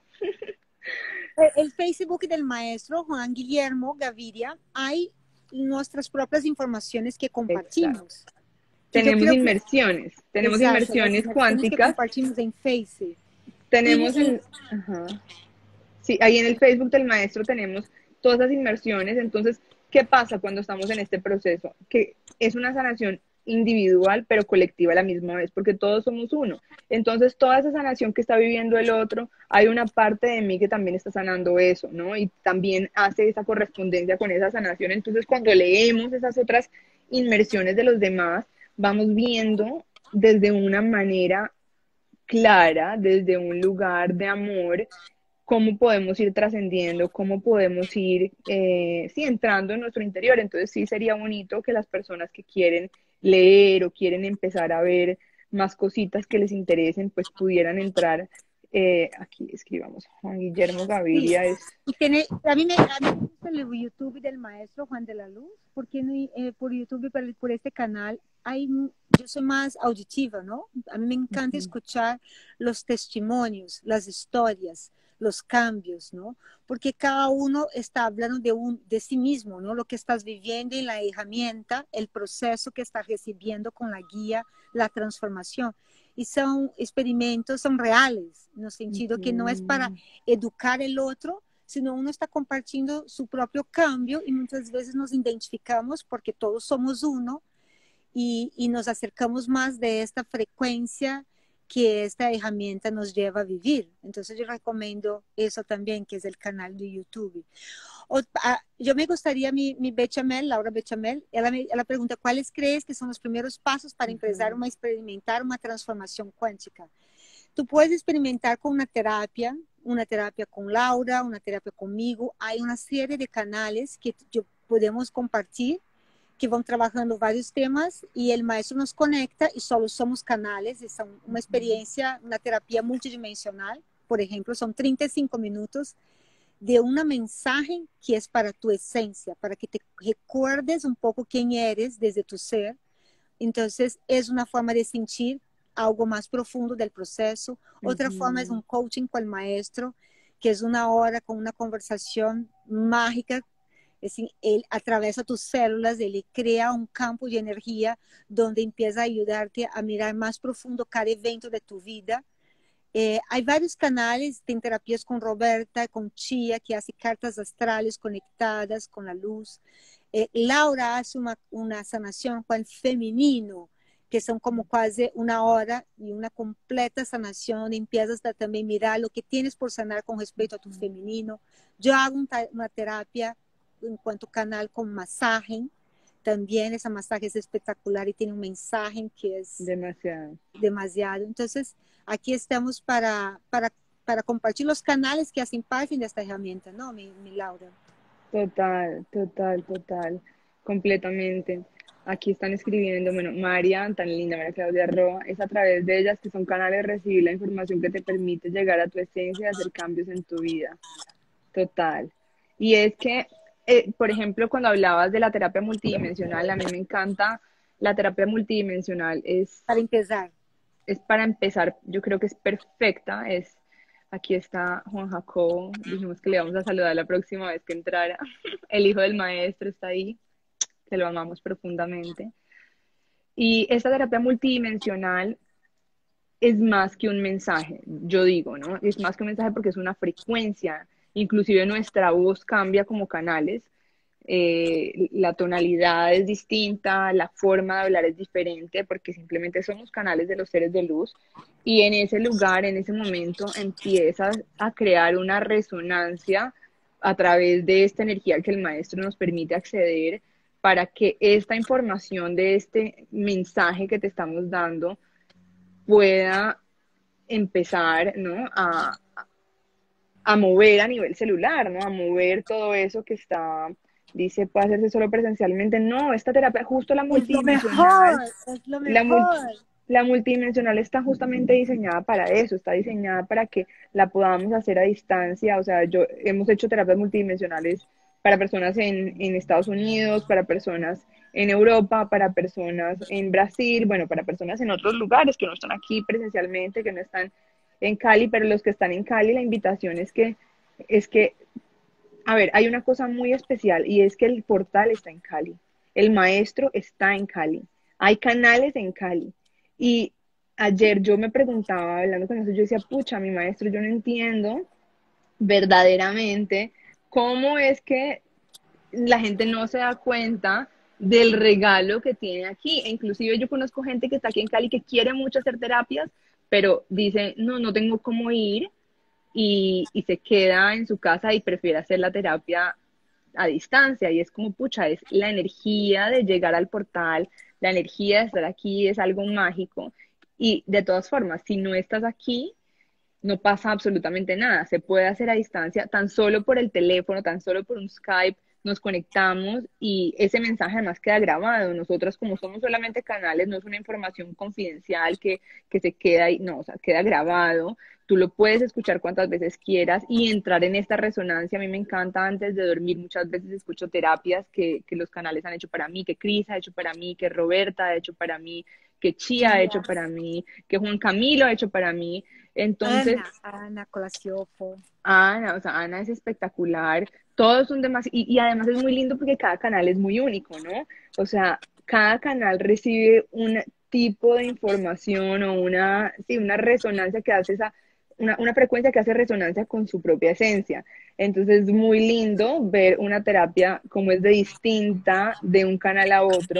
El Facebook del maestro Juan Guillermo Gaviria hay nuestras propias informaciones que Exacto. compartimos. Que yo creo que, Tenemos exacto, las inmersiones inversiones que cuánticas, compartimos en Facebook. tenemos Y, en, ajá. Sí, ahí en el Facebook del maestro tenemos todas esas inmersiones. Entonces, ¿qué pasa cuando estamos en este proceso? Que es una sanación individual, pero colectiva a la misma vez, porque todos somos uno. Entonces, toda esa sanación que está viviendo el otro, hay una parte de mí que también está sanando eso, ¿no? Y también hace esa correspondencia con esa sanación. Entonces, cuando leemos esas otras inmersiones de los demás, vamos viendo desde una manera clara, desde un lugar de amor, cómo podemos ir trascendiendo, cómo podemos ir, sí, entrando en nuestro interior. Entonces sí sería bonito que las personas que quieren leer o quieren empezar a ver más cositas que les interesen, pues pudieran entrar. Aquí escribamos, Juan Guillermo sí, Gaviria es... y a mí me gusta el YouTube del maestro Juan de la Luz, porque por YouTube, por este canal, yo soy más auditiva, ¿no? A mí me encanta Ujú, escuchar los testimonios, las historias, los cambios, ¿no? Porque cada uno está hablando de sí mismo, ¿no? Lo que estás viviendo y la herramienta, el proceso que estás recibiendo con la guía, la transformación. Y son experimentos, son reales, en el sentido que no es para ujú. educar el otro, sino uno está compartiendo su propio cambio y muchas veces nos identificamos porque todos somos uno y nos acercamos más de esta frecuencia que esta herramienta nos lleva a vivir. Entonces yo recomiendo eso también, que es el canal de YouTube. Yo me gustaría, mi Bechamel, Laura Bechamel, ela pregunta, ¿cuáles crees que son los primeros pasos para empezar a experimentar una transformación cuántica? Tú puedes experimentar con una terapia con Laura, una terapia conmigo. Hay una serie de canales que podemos compartir que van trabajando varios temas y el maestro nos conecta y solo somos canales. Es una experiencia, una terapia multidimensional. Por ejemplo, son 35 minutos de una mensaje que es para tu esencia, para que te recuerdes un poco quién eres desde tu ser. Entonces, es una forma de sentir algo más profundo del proceso. Otra forma es un Ujú. coaching con el maestro, que es una hora con una conversación mágica. Es decir, él atraviesa tus células, él crea un campo de energía donde empieza a ayudarte a mirar más profundo cada evento de tu vida. Hay varios canales, tem terapias con Roberta, con Chia, que hace cartas astrales conectadas con la luz. Laura hace una sanación con el femenino, que son como casi una hora y una completa sanación, donde empiezas a también mirar lo que tienes por sanar con respecto a tu femenino. Yo hago una terapia en cuanto canal con masaje, también esa masaje es espectacular y tiene un mensaje que es Demasiado. demasiado. Entonces, aquí estamos para compartir los canales que hacen parte de esta herramienta, ¿no, mi Laura? Total, total, total, completamente. Aquí están escribiendo, bueno, María, tan linda, María Claudia Roa, es a través de ellas que son canales de recibir la información que te permite llegar a tu esencia y hacer cambios en tu vida. Total. Y es que, por ejemplo, cuando hablabas de la terapia multidimensional, a mí me encanta la terapia multidimensional, Para empezar. es para empezar, yo creo que es perfecta, aquí está Juan Jacobo, dijimos que le vamos a saludar la próxima vez que entrara, el hijo del maestro está ahí, que lo amamos profundamente. Y esta terapia multidimensional es más que un mensaje, yo digo, ¿no? Es más que un mensaje porque es una frecuencia, inclusive nuestra voz cambia como canales, la tonalidad es distinta, la forma de hablar es diferente, porque simplemente somos canales de los seres de luz, y en ese lugar, en ese momento, empiezas a crear una resonancia a través de esta energía que el maestro nos permite acceder para que esta información de este mensaje que te estamos dando pueda empezar, ¿no? A mover a nivel celular, ¿no? A mover todo eso que está, dice, puede hacerse solo presencialmente. No, esta terapia, justo la Es lo mejor, multidimensional, es lo la, mul- mejor. la multidimensional está justamente diseñada para eso, está diseñada para que la podamos hacer a distancia. O sea, hemos hecho terapias multidimensionales para personas en Estados Unidos, para personas en Europa, para personas en Brasil, bueno, para personas en otros lugares que no están aquí presencialmente, que no están en Cali, pero los que están en Cali, la invitación es que, a ver, hay una cosa muy especial y es que el portal está en Cali, el maestro está en Cali, hay canales en Cali. Y ayer yo me preguntaba, hablando con eso, yo decía, pucha, mi maestro, yo no entiendo verdaderamente cómo es que la gente no se da cuenta del regalo que tiene aquí. E inclusive yo conozco gente que está aquí en Cali que quiere mucho hacer terapias, pero dice, no, no tengo cómo ir y se queda en su casa y prefiere hacer la terapia a distancia. Y es como, pucha, es la energía de llegar al portal, la energía de estar aquí es algo mágico. Y de todas formas, si no estás aquí, no pasa absolutamente nada. Se puede hacer a distancia, tan solo por el teléfono, tan solo por un Skype, nos conectamos y ese mensaje además queda grabado. Nosotras, como somos solamente canales, no es una información confidencial que se queda ahí, no, o sea, queda grabado. Tú lo puedes escuchar cuantas veces quieras y entrar en esta resonancia. A mí me encanta antes de dormir, muchas veces escucho terapias que los canales han hecho para mí, que Cris ha hecho para mí, que Roberta ha hecho para mí, que Chía ha hecho para mí, que Juan Camilo ha hecho para mí. Entonces, Ana Colasiopo. Ana, o sea, Ana es espectacular, todos son demasiado, y además es muy lindo porque cada canal es muy único, ¿no? O sea, cada canal recibe un tipo de información o sí, una resonancia que hace una frecuencia que hace resonancia con su propia esencia. Entonces es muy lindo ver una terapia como es de distinta de un canal a otro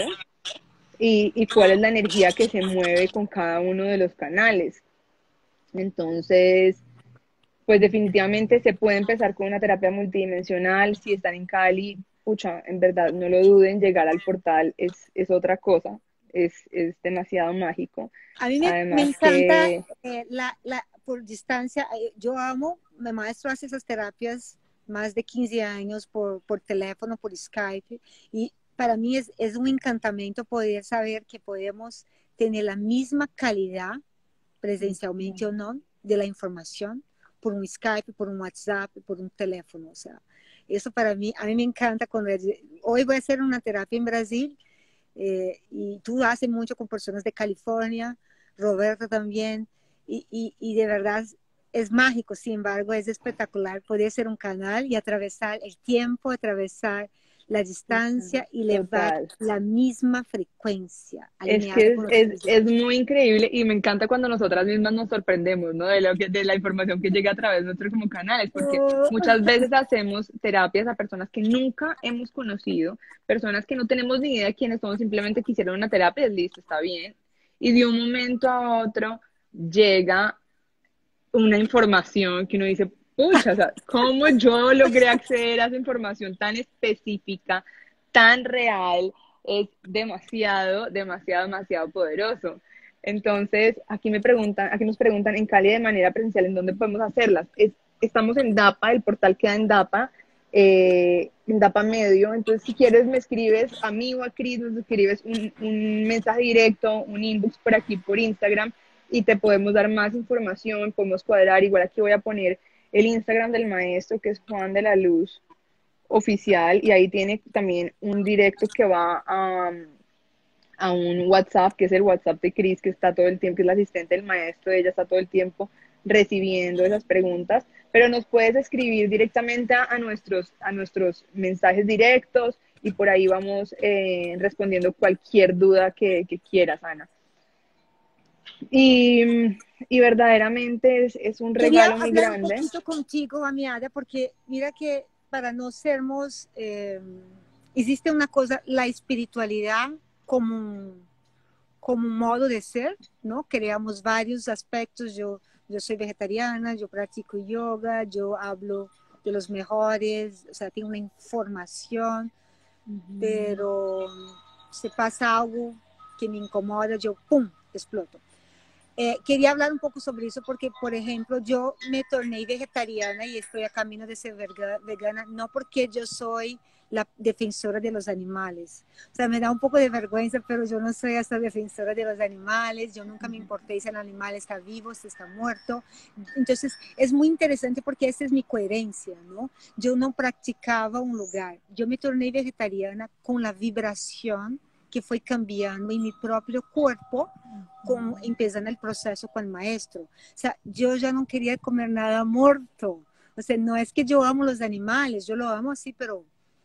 y cuál es la energía que se mueve con cada uno de los canales. Entonces, pues definitivamente se puede empezar con una terapia multidimensional. Si están en Cali, pucha, en verdad, no lo duden, llegar al portal es otra cosa, es demasiado mágico. A mí me Además encanta que, por distancia. Yo amo, mi maestro hace esas terapias más de 15 años por teléfono, por Skype, y para mí es un encantamiento poder saber que podemos tener la misma calidad, presencialmente o no, de la información por un Skype, por un WhatsApp, por un teléfono. O sea, eso para mí, a mí me encanta cuando hoy voy a hacer una terapia en Brasil y tú haces mucho con personas de California, Roberto también, y de verdad es mágico, sin embargo, es espectacular poder ser un canal y atravesar el tiempo, atravesar la distancia y elevar total. la misma frecuencia Es alineada que con los seres de es luz. muy increíble y me encanta cuando nosotras mismas nos sorprendemos, ¿no? De la información que llega a través de nuestros como canales, porque Oh, muchas veces hacemos terapias a personas que nunca hemos conocido, personas que no tenemos ni idea de quiénes son, simplemente quisieron una terapia y listo, está bien. y de un momento a otro llega una información que uno dice, pucha, o sea, ¿cómo yo logré acceder a esa información tan específica, tan real? Es demasiado, demasiado, demasiado poderoso. Entonces, aquí nos preguntan en Cali de manera presencial, ¿en dónde podemos hacerlas? Estamos en DAPA, el portal queda en DAPA Medio. Entonces, si quieres, me escribes a mí o a Cris, nos escribes un mensaje directo, un inbox por aquí, por Instagram, y te podemos dar más información, podemos cuadrar. Igual aquí voy a poner el Instagram del maestro, que es Juan de la Luz Oficial, y ahí tiene también un directo que va a un WhatsApp, que es el WhatsApp de Cris, que está todo el tiempo, que es la asistente del maestro, ella está todo el tiempo recibiendo esas preguntas, pero nos puedes escribir directamente a nuestros mensajes directos y por ahí vamos respondiendo cualquier duda que quieras, Ana. Y verdaderamente es un Quería regalo muy hablar un grande. poquito contigo, Amiada, porque mira que para no sermos, existe una cosa, la espiritualidad como un modo de ser, ¿no? Creamos varios aspectos. Yo soy vegetariana, yo practico yoga, yo hablo de los mejores, o sea, tengo una información, pero se pasa algo que me incomoda, yo, ¡pum!, exploto. Quería hablar un poco sobre eso porque, por ejemplo, yo me torné vegetariana y estoy a camino de ser vegana, no porque yo soy la defensora de los animales. O sea, me da un poco de vergüenza, pero yo no soy esa defensora de los animales. Yo nunca me importé si el animal está vivo, si está muerto. Entonces, es muy interesante porque esa es mi coherencia, ¿no? Yo no practicaba un lugar. Yo me torné vegetariana con la vibración que foi cambiando em meu próprio corpo, empezando o processo com o maestro. O sea, eu já não queria comer nada morto. O sea, não é que eu amo os animais, eu lo amo assim, pero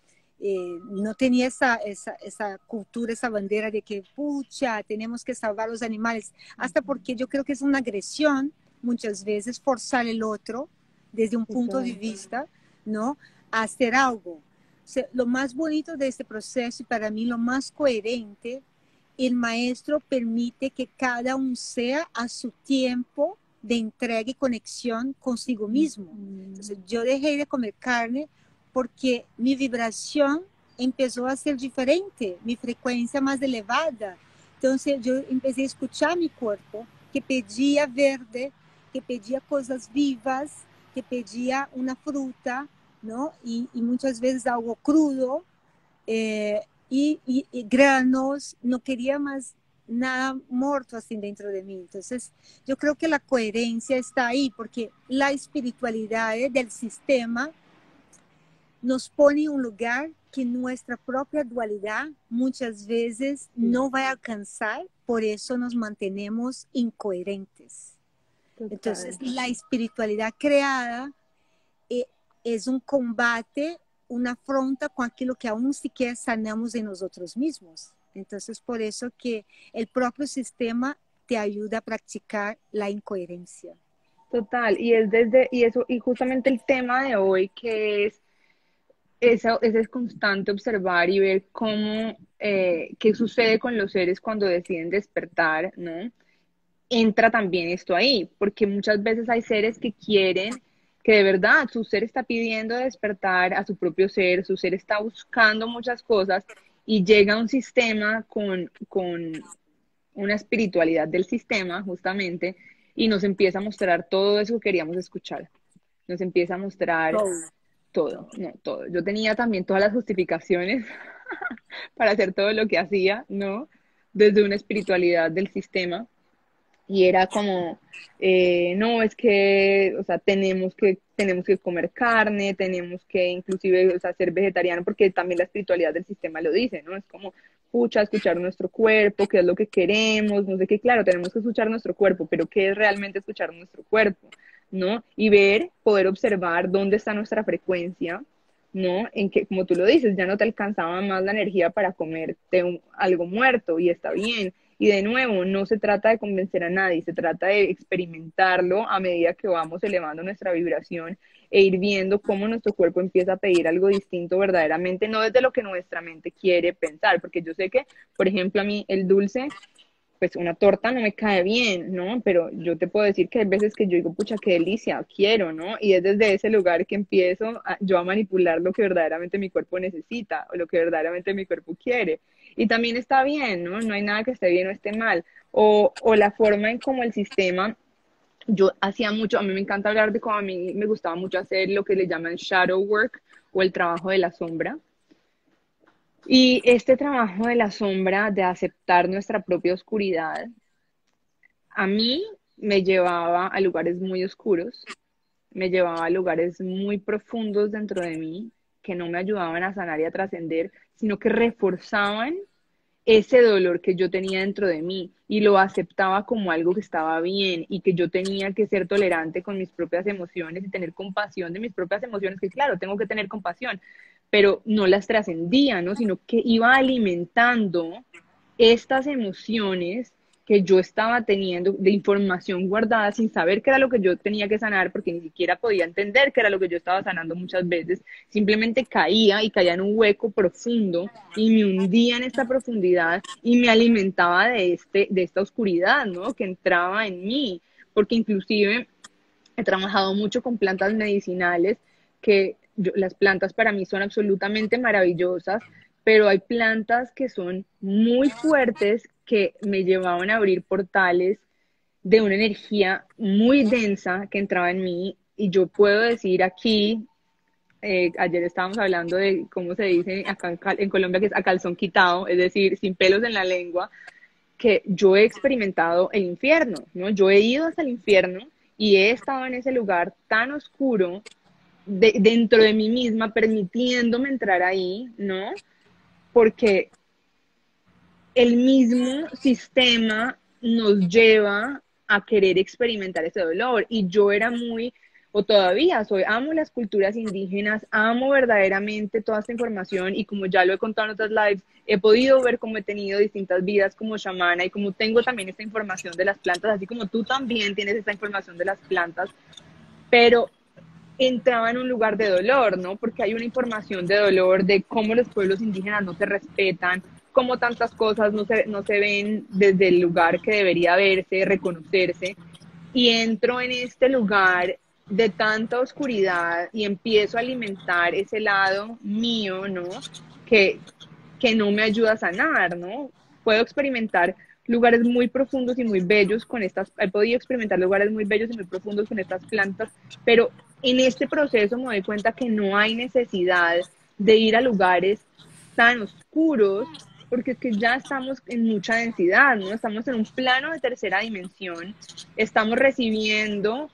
não tinha essa cultura, essa bandeira de que, pucha, temos que salvar os animais. Hasta porque eu creo que é uma agressão, muitas vezes, forzar o outro, desde um ponto de vista, não, a hacer algo. O sea, lo más bonito de este proceso y para mí lo más coherente, el maestro permite que cada uno sea a su tiempo de entrega y conexión consigo mismo. Entonces, yo dejé de comer carne porque mi vibración empezó a ser diferente, mi frecuencia más elevada. Entonces, yo empecé a escuchar mi cuerpo, que pedía verde, que pedía cosas vivas, que pedía una fruta, ¿no? Y muchas veces algo crudo y granos, no quería más nada muerto así dentro de mí. Entonces, yo creo que la coherencia está ahí, porque la espiritualidad del sistema nos pone en un lugar que nuestra propia dualidad muchas veces no va a alcanzar, por eso nos mantenemos incoherentes. Total. Entonces, la espiritualidad creada es un combate, una afronta con aquello que aún siquiera sanamos en nosotros mismos. Entonces, por eso que el propio sistema te ayuda a practicar la incoherencia. Total, y justamente el tema de hoy, que es ese constante observar y ver cómo, qué sucede con los seres cuando deciden despertar, ¿no? Entra también esto ahí, porque muchas veces hay seres que quieren, que de verdad su ser está pidiendo despertar a su propio ser, su ser está buscando muchas cosas y llega un sistema con una espiritualidad del sistema justamente y nos empieza a mostrar todo eso que queríamos escuchar. Nos empieza a mostrar todo, no, todo. Yo tenía también todas las justificaciones para hacer todo lo que hacía, ¿no? Desde una espiritualidad del sistema. Y era como, no, es que, o sea, tenemos que comer carne, tenemos que inclusive, o sea, ser vegetariano, porque también la espiritualidad del sistema lo dice, ¿no? Es como, pucha, escuchar nuestro cuerpo, qué es lo que queremos, no sé qué, claro, tenemos que escuchar nuestro cuerpo, pero ¿qué es realmente escuchar nuestro cuerpo? ¿No? Y ver, poder observar dónde está nuestra frecuencia, ¿no? En que, como tú lo dices, ya no te alcanzaba más la energía para comerte algo muerto y está bien. Y de nuevo, no se trata de convencer a nadie, se trata de experimentarlo a medida que vamos elevando nuestra vibración e ir viendo cómo nuestro cuerpo empieza a pedir algo distinto verdaderamente, no desde lo que nuestra mente quiere pensar, porque yo sé que, por ejemplo, a mí el dulce pues una torta no me cae bien, ¿no? Pero yo te puedo decir que hay veces que yo digo, pucha, qué delicia, quiero, ¿no? Y es desde ese lugar que empiezo yo a manipular lo que verdaderamente mi cuerpo necesita o lo que verdaderamente mi cuerpo quiere. Y también está bien, ¿no? No hay nada que esté bien o esté mal. O la forma en cómo el sistema, yo hacía mucho, a mí me encanta hablar de cómo a mí me gustaba mucho hacer lo que le llaman shadow work o el trabajo de la sombra. Y este trabajo de la sombra, de aceptar nuestra propia oscuridad, a mí me llevaba a lugares muy oscuros, me llevaba a lugares muy profundos dentro de mí, que no me ayudaban a sanar y a trascender, sino que reforzaban ese dolor que yo tenía dentro de mí y lo aceptaba como algo que estaba bien y que yo tenía que ser tolerante con mis propias emociones y tener compasión de mis propias emociones, que claro, tengo que tener compasión, pero no las trascendía, ¿no? Sino que iba alimentando estas emociones que yo estaba teniendo de información guardada sin saber qué era lo que yo tenía que sanar, porque ni siquiera podía entender qué era lo que yo estaba sanando muchas veces, simplemente caía y caía en un hueco profundo y me hundía en esta profundidad y me alimentaba de esta oscuridad, ¿no? Que entraba en mí, porque inclusive he trabajado mucho con plantas medicinales que las plantas para mí son absolutamente maravillosas, pero hay plantas que son muy fuertes que me llevaban a abrir portales de una energía muy densa que entraba en mí y yo puedo decir aquí, ayer estábamos hablando de cómo se dice acá en Colombia que es a calzón quitado, es decir, sin pelos en la lengua, que yo he experimentado el infierno, ¿no? Yo he ido hasta el infierno y he estado en ese lugar tan oscuro dentro de mí misma, permitiéndome entrar ahí, ¿no? Porque el mismo sistema nos lleva a querer experimentar ese dolor. Y yo era muy, o todavía soy, amo las culturas indígenas, amo verdaderamente toda esta información y como ya lo he contado en otras lives, he podido ver cómo he tenido distintas vidas como chamana y como tengo también esta información de las plantas, así como tú también tienes esta información de las plantas, pero entraba en un lugar de dolor, ¿no? Porque hay una información de dolor de cómo los pueblos indígenas no se respetan, cómo tantas cosas no se ven desde el lugar que debería verse, reconocerse, y entro en este lugar de tanta oscuridad y empiezo a alimentar ese lado mío, ¿no? Que, que no me ayuda a sanar, ¿no? Puedo experimentar lugares muy profundos y muy bellos con estas, he podido experimentar lugares muy bellos y muy profundos con estas plantas, pero en este proceso me doy cuenta que no hay necesidad de ir a lugares tan oscuros, porque es que ya estamos en mucha densidad, ¿no? Estamos en un plano de tercera dimensión, estamos recibiendo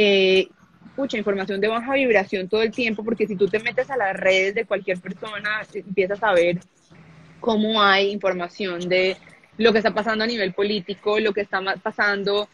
mucha información de baja vibración todo el tiempo, porque si tú te metes a las redes de cualquier persona, empiezas a ver cómo hay información de lo que está pasando a nivel político, lo que está pasando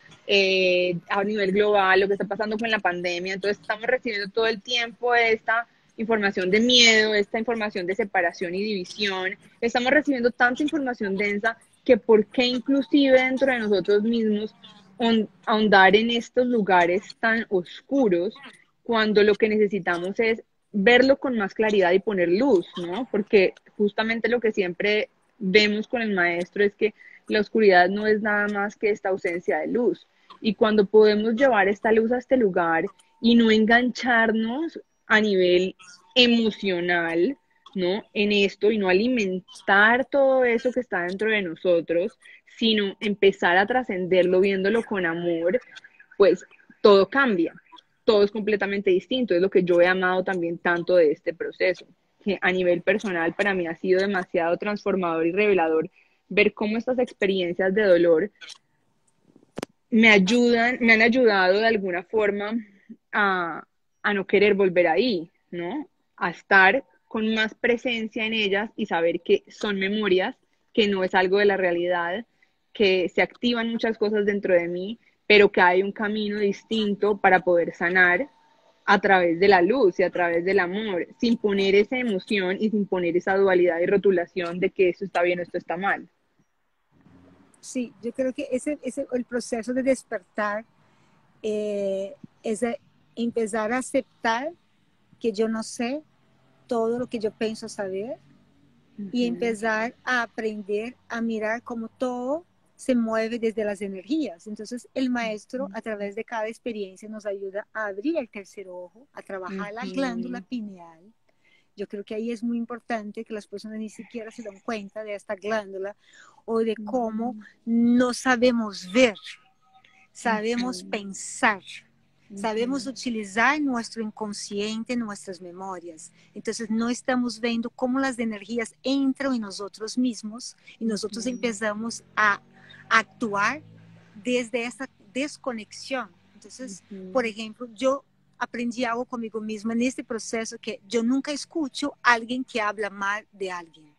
a nivel global, lo que está pasando con la pandemia. Entonces estamos recibiendo todo el tiempo esta información de miedo, esta información de separación y división. Estamos recibiendo tanta información densa que por qué inclusive dentro de nosotros mismos ahondar en estos lugares tan oscuros cuando lo que necesitamos es verlo con más claridad y poner luz, ¿no? Porque justamente lo que siempre vemos con el maestro es que la oscuridad no es nada más que esta ausencia de luz. Y cuando podemos llevar esta luz a este lugar y no engancharnos a nivel emocional, ¿no? En esto y no alimentar todo eso que está dentro de nosotros, sino empezar a trascenderlo viéndolo con amor, pues todo cambia, todo es completamente distinto. Es lo que yo he amado también tanto de este proceso, que a nivel personal para mí ha sido demasiado transformador y revelador ver cómo estas experiencias de dolor me ayudan, me han ayudado de alguna forma a no querer volver ahí, ¿no? A estar con más presencia en ellas y saber que son memorias, que no es algo de la realidad, que se activan muchas cosas dentro de mí, pero que hay un camino distinto para poder sanar a través de la luz y a través del amor, sin poner esa emoción y sin poner esa dualidad y rotulación de que esto está bien o esto está mal. Sí, yo creo que ese el proceso de despertar es empezar a aceptar que yo no sé todo lo que yo pienso saber y Ujú, empezar a aprender a mirar como todo se mueve desde las energías. Entonces, el maestro, a través de cada experiencia, nos ayuda a abrir el tercer ojo, a trabajar la glándula Ujú, pineal. Yo creo que ahí es muy importante que las personas ni siquiera se dan cuenta de esta glándula o de cómo ujú, no sabemos ver, sabemos ujú, pensar. Sabemos ujú, utilizar nuestro inconsciente, nuestras memorias. Entonces no estamos viendo cómo las energías entran en nosotros mismos y nosotros ujú, empezamos a actuar desde esa desconexión. Entonces, por ujú, ejemplo, yo aprendí algo conmigo misma en este proceso que yo nunca escucho a alguien que habla mal de alguien.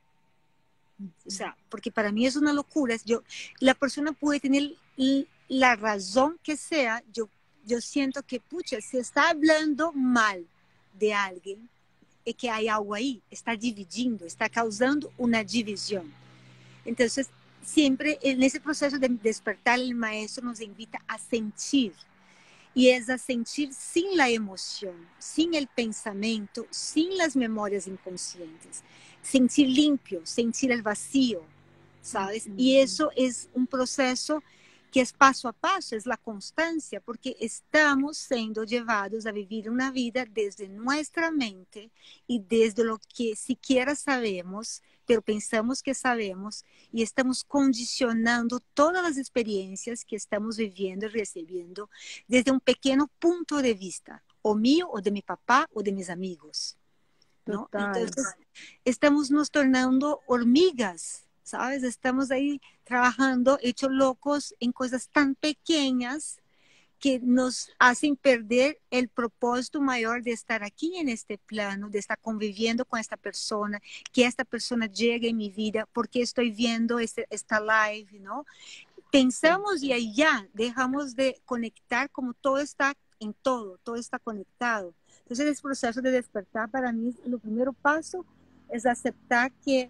O sea, porque para mí es una locura. La persona puede tener la razón que sea. Yo siento que, pucha, se está hablando mal de alguien, es que hay algo ahí, está dividiendo, está causando una división. Entonces, siempre en ese proceso de despertar, el maestro nos invita a sentir. Y es a sentir sin la emoción, sin el pensamiento, sin las memorias inconscientes. Sentir limpio, sentir el vacío, ¿sabes? Y ujú. eso es un proceso que es paso a paso, es la constancia, porque estamos siendo llevados a vivir una vida desde nuestra mente y desde lo que siquiera sabemos, pero pensamos que sabemos, y estamos condicionando todas las experiencias que estamos viviendo y recibiendo desde un pequeño punto de vista, o mío, o de mi papá, o de mis amigos, ¿no? Total. Entonces, estamos nos tornando hormigas, ¿sabes? Estamos ahí trabajando, hechos locos en cosas tan pequeñas que nos hacen perder el propósito mayor de estar aquí en este plano, de estar conviviendo con esta persona, que esta persona llegue en mi vida, porque estoy viendo esta live, ¿no? Pensamos y ahí ya dejamos de conectar como todo está en todo, todo está conectado. Entonces el proceso de despertar para mí, el primer paso es aceptar que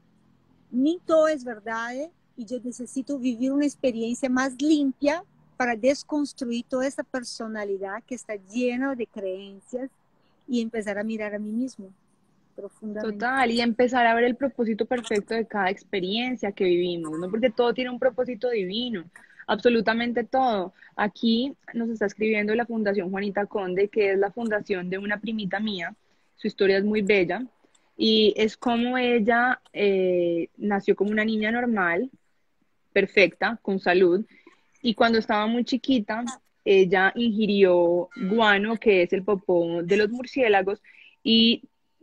ni todo es verdad y yo necesito vivir una experiencia más limpia para desconstruir toda esa personalidad que está llena de creencias y empezar a mirar a mí mismo profundamente. Total, y empezar a ver el propósito perfecto de cada experiencia que vivimos, ¿no? Porque todo tiene un propósito divino, absolutamente todo. Aquí nos está escribiendo la Fundación Juanita Conde, que es la fundación de una primita mía. Su historia es muy bella y es como ella nació como una niña normal, perfecta, con salud, y cuando estaba muy chiquita, ella ingirió guano, que es el popó de los murciélagos, y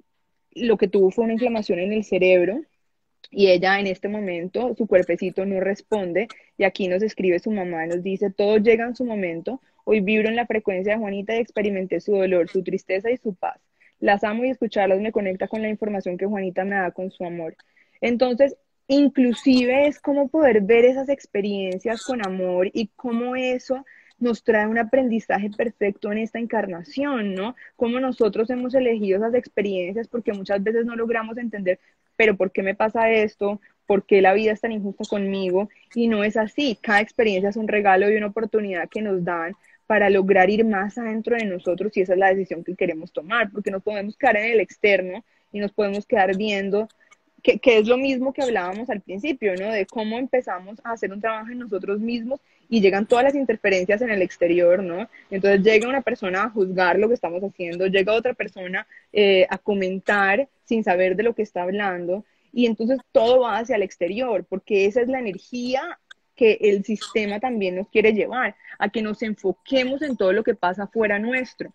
lo que tuvo fue una inflamación en el cerebro y ella en este momento, su cuerpecito no responde y aquí nos escribe su mamá, nos dice, todo llega en su momento, hoy vibro en la frecuencia de Juanita y experimenté su dolor, su tristeza y su paz. Las amo y escucharlas me conecta con la información que Juanita me da con su amor. Entonces, inclusive es como poder ver esas experiencias con amor y cómo eso nos trae un aprendizaje perfecto en esta encarnación, ¿no? Cómo nosotros hemos elegido esas experiencias porque muchas veces no logramos entender, pero ¿por qué me pasa esto? ¿Por qué la vida es tan injusta conmigo? Y no es así. Cada experiencia es un regalo y una oportunidad que nos dan para lograr ir más adentro de nosotros y esa es la decisión que queremos tomar, porque no podemos quedar en el externo y nos podemos quedar viendo que es lo mismo que hablábamos al principio, ¿no? De cómo empezamos a hacer un trabajo en nosotros mismos y llegan todas las interferencias en el exterior, ¿no? Entonces llega una persona a juzgar lo que estamos haciendo, llega otra persona a comentar sin saber de lo que está hablando y entonces todo va hacia el exterior porque esa es la energía que el sistema también nos quiere llevar, a que nos enfoquemos en todo lo que pasa fuera nuestro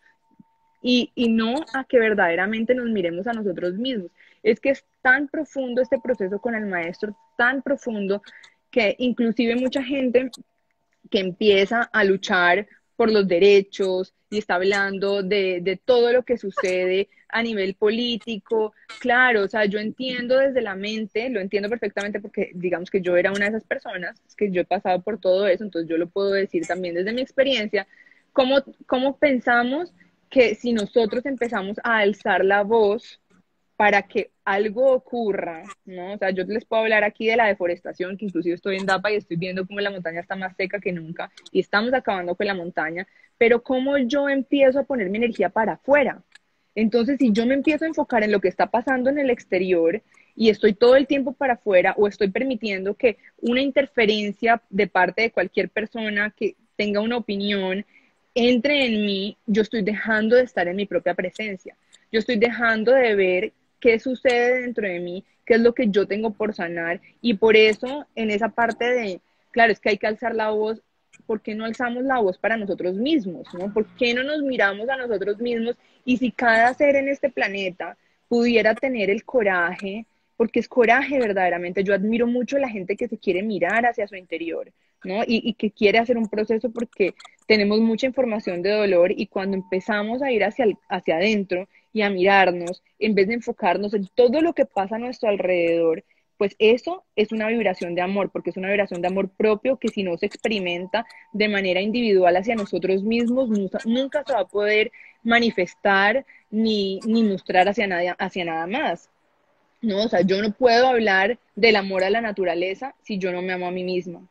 y no a que verdaderamente nos miremos a nosotros mismos. Es que es tan profundo este proceso con el maestro, tan profundo, que inclusive mucha gente que empieza a luchar por los derechos y está hablando de todo lo que sucede a nivel político. Claro, o sea, yo entiendo desde la mente, lo entiendo perfectamente porque digamos que yo era una de esas personas, que yo he pasado por todo eso, entonces yo lo puedo decir también desde mi experiencia, cómo pensamos que si nosotros empezamos a alzar la voz para que algo ocurra, ¿no? O sea, yo les puedo hablar aquí de la deforestación, que inclusive estoy en Dapa y estoy viendo cómo la montaña está más seca que nunca y estamos acabando con la montaña, pero cómo yo empiezo a poner mi energía para afuera. Entonces, si yo me empiezo a enfocar en lo que está pasando en el exterior y estoy todo el tiempo para afuera o estoy permitiendo que una interferencia de parte de cualquier persona que tenga una opinión entre en mí, yo estoy dejando de estar en mi propia presencia. Yo estoy dejando de ver qué sucede dentro de mí, qué es lo que yo tengo por sanar. Y por eso, en esa parte de, claro, es que hay que alzar la voz. ¿Por qué no alzamos la voz para nosotros mismos? ¿No? ¿Por qué no nos miramos a nosotros mismos? Y si cada ser en este planeta pudiera tener el coraje, porque es coraje verdaderamente, yo admiro mucho a la gente que se quiere mirar hacia su interior, ¿no? Y que quiere hacer un proceso porque tenemos mucha información de dolor y cuando empezamos a ir hacia adentro y a mirarnos, en vez de enfocarnos en todo lo que pasa a nuestro alrededor, pues eso es una vibración de amor, porque es una vibración de amor propio que si no se experimenta de manera individual hacia nosotros mismos, nunca se va a poder manifestar ni mostrar hacia nada más. No, o sea, yo no puedo hablar del amor a la naturaleza si yo no me amo a mí misma.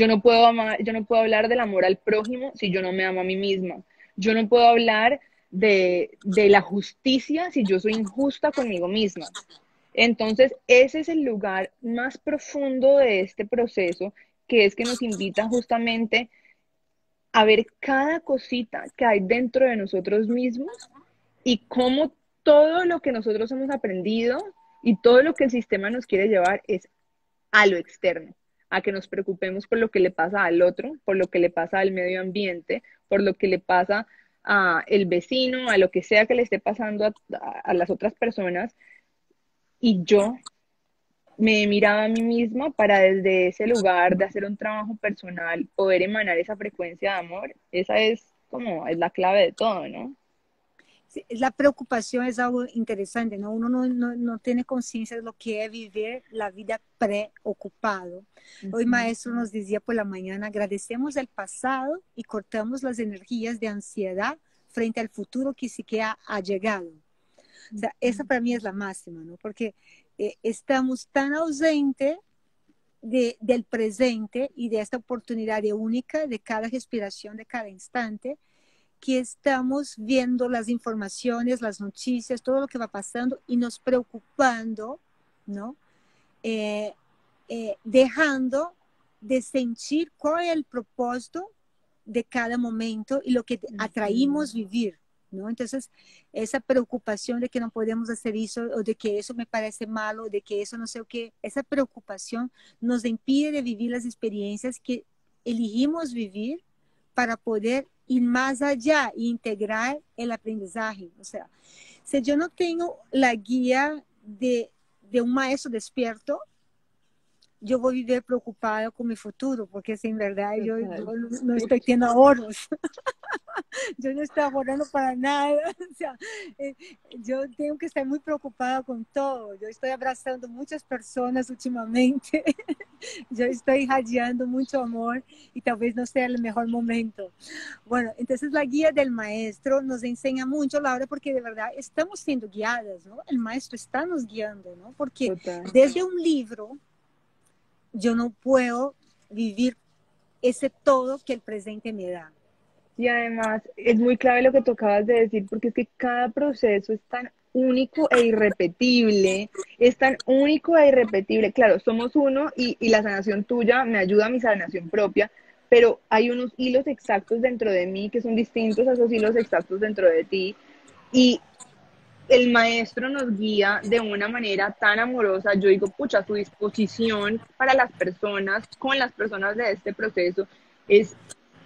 Yo no puedo hablar del amor al prójimo si yo no me amo a mí misma. Yo no puedo hablar de la justicia si yo soy injusta conmigo misma. Entonces, ese es el lugar más profundo de este proceso, que es que nos invita justamente a ver cada cosita que hay dentro de nosotros mismos y cómo todo lo que nosotros hemos aprendido y todo lo que el sistema nos quiere llevar es a lo externo, a que nos preocupemos por lo que le pasa al otro, por lo que le pasa al medio ambiente, por lo que le pasa a el vecino, a lo que sea que le esté pasando a las otras personas. Y yo me he mirado a mí misma para desde ese lugar de hacer un trabajo personal, poder emanar esa frecuencia de amor. Esa es como, es la clave de todo, ¿no? Sí, la preocupación es algo interesante, ¿no? Uno no tiene conciencia de lo que es vivir la vida preocupado. Hoy Ujú. maestro nos decía por la mañana, agradecemos el pasado y cortamos las energías de ansiedad frente al futuro que siquiera ha llegado. O sea, esa para mí es la máxima, ¿no? Porque estamos tan ausentes del presente y de esta oportunidad de única de cada respiración, de cada instante, que estamos viendo las informaciones, las noticias, todo lo que va pasando y nos preocupando, ¿no? Eh, dejando de sentir cuál es el propósito de cada momento y lo que atraímos vivir, ¿no? Entonces, esa preocupación de que no podemos hacer eso, o de que eso me parece malo, de que eso no sé o qué, esa preocupación nos impide de vivir las experiencias que elegimos vivir para poder ir más allá e integrar el aprendizaje. O sea, si yo no tengo la guía de un maestro despierto, yo voy a vivir preocupada con mi futuro, porque si en verdad yo Total. no Uf, estoy teniendo ahorros, yo no estoy ahorrando para nada, o sea, yo tengo que estar muy preocupada con todo, yo estoy abrazando muchas personas últimamente, yo estoy irradiando mucho amor y tal vez no sea el mejor momento. Bueno, entonces la guía del maestro nos enseña mucho, Laura, porque de verdad estamos siendo guiadas, ¿no? El maestro está nos guiando, ¿no? Porque total. desde un libro yo no puedo vivir ese todo que el presente me da. Y además es muy clave lo que tú acabas de decir, porque es que cada proceso es tan único e irrepetible, es tan único e irrepetible. Claro, somos uno y la sanación tuya me ayuda a mi sanación propia, pero hay unos hilos exactos dentro de mí que son distintos a esos hilos exactos dentro de ti. Y el maestro nos guía de una manera tan amorosa. Yo digo, pucha, su disposición para las personas, con las personas de este proceso, es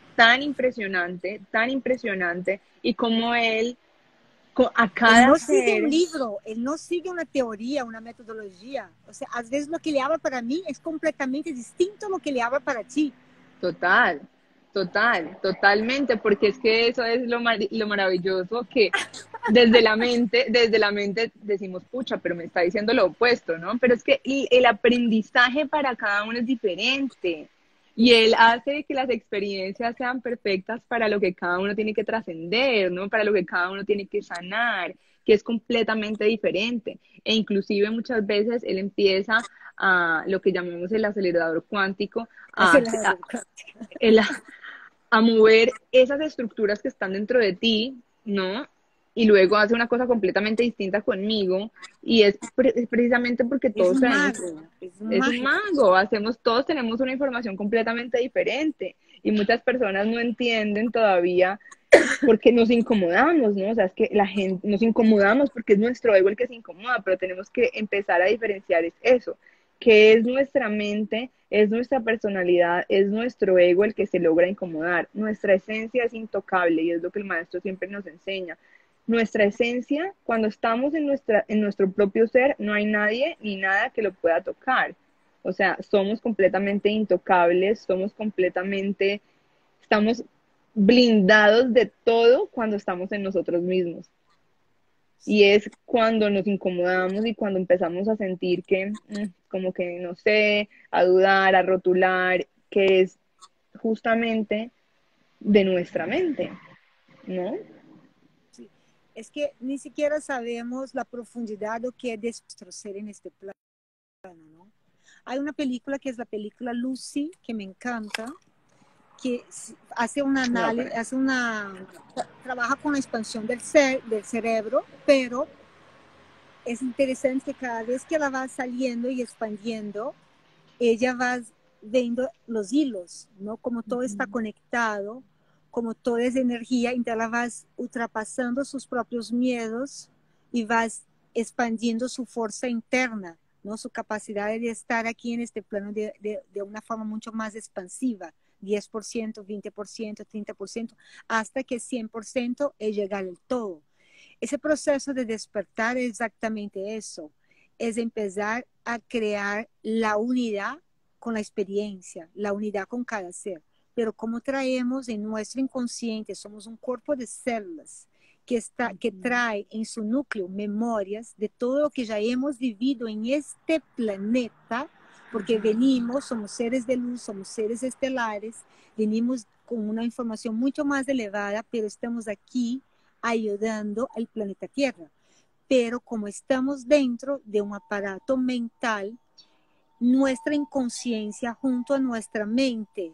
tan impresionante, y como él, a Él cada no sigue un ser, libro, él no sigue una teoría, una metodología. O sea, a veces lo que le habla para mí es completamente distinto a lo que le habla para ti. total, totalmente, porque es que eso es lo maravilloso que desde la mente decimos, pucha, pero me está diciendo lo opuesto, ¿no? Pero es que el aprendizaje para cada uno es diferente. Y él hace que las experiencias sean perfectas para lo que cada uno tiene que trascender, ¿no? Para lo que cada uno tiene que sanar, que es completamente diferente. E inclusive muchas veces él empieza a lo que llamamos el acelerador cuántico, Es a, el, a, el- a mover esas estructuras que están dentro de ti, ¿no? y luego hace una cosa completamente distinta conmigo y es precisamente porque Es todos un tenemos, mago, es un es un mágico. mago, todos tenemos una información completamente diferente y muchas personas no entienden todavía porque nos incomodamos, ¿no? O sea, es que la gente nos incomodamos porque es nuestro ego el que se incomoda, pero tenemos que empezar a diferenciar es eso, que es nuestra mente, es nuestra personalidad, es nuestro ego el que se logra incomodar. Nuestra esencia es intocable y es lo que el maestro siempre nos enseña. Nuestra esencia, cuando estamos en nuestro propio ser, no hay nadie ni nada que lo pueda tocar. O sea, somos completamente intocables, estamos blindados de todo cuando estamos en nosotros mismos. Y es cuando nos incomodamos y cuando empezamos a sentir que, como que, no sé, a dudar, a rotular, que es justamente de nuestra mente, ¿no? Sí. Es que ni siquiera sabemos la profundidad o qué es de nuestro ser en este plano, ¿no? Hay una película que es la película Lucy, que me encanta, que hace un No, análisis, trabaja con la expansión del cerebro, pero es interesante que cada vez que la va saliendo y expandiendo, ella va viendo los hilos, ¿no? Como todo está conectado, como todo es energía, entonces la vas ultrapasando sus propios miedos y vas expandiendo su fuerza interna, ¿no? Su capacidad de estar aquí en este plano de una forma mucho más expansiva, 10%, 20%, 30%, hasta que 100% es llegar al todo. Ese proceso de despertar es exactamente eso, es empezar a crear la unidad con la experiencia, la unidad con cada ser. Pero como traemos en nuestro inconsciente, somos un cuerpo de células que trae en su núcleo memorias de todo lo que ya hemos vivido en este planeta, porque venimos, somos seres de luz, somos seres estelares, venimos con una información mucho más elevada, pero estamos aquí ayudando al planeta Tierra. Pero como estamos dentro de un aparato mental, nuestra inconsciencia junto a nuestra mente